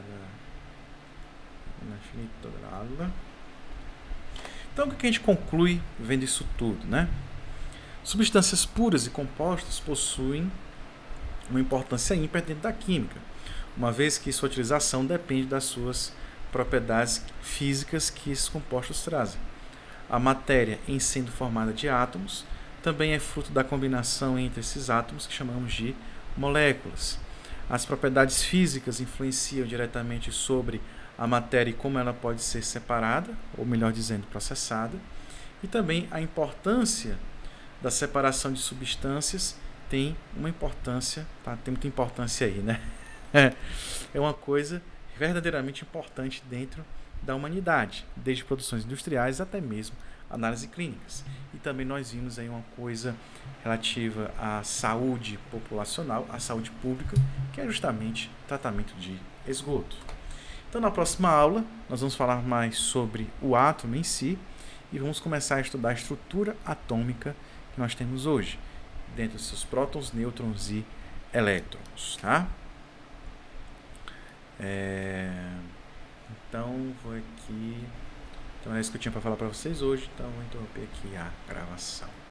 una finito grado. Então, o que a gente conclui vendo isso tudo, né? Substâncias puras e compostas possuem uma importância ímpar dentro da química, uma vez que sua utilização depende das suas propriedades físicas que esses compostos trazem. A matéria, em sendo formada de átomos, também é fruto da combinação entre esses átomos que chamamos de moléculas. As propriedades físicas influenciam diretamente sobre a matéria e como ela pode ser separada, ou melhor dizendo, processada, e também a importância da separação de substâncias tem uma importância, tá? Tem muita importância aí, né? É uma coisa verdadeiramente importante dentro da humanidade, desde produções industriais até mesmo análises clínicas. E também nós vimos aí uma coisa relativa à saúde populacional, à saúde pública, que é justamente tratamento de esgoto. Então, na próxima aula, nós vamos falar mais sobre o átomo em si e vamos começar a estudar a estrutura atômica que nós temos hoje, dentro dos seus prótons, nêutrons e elétrons, tá? Então, vou aqui. Então, é isso que eu tinha para falar para vocês hoje. Então, vou interromper aqui a gravação.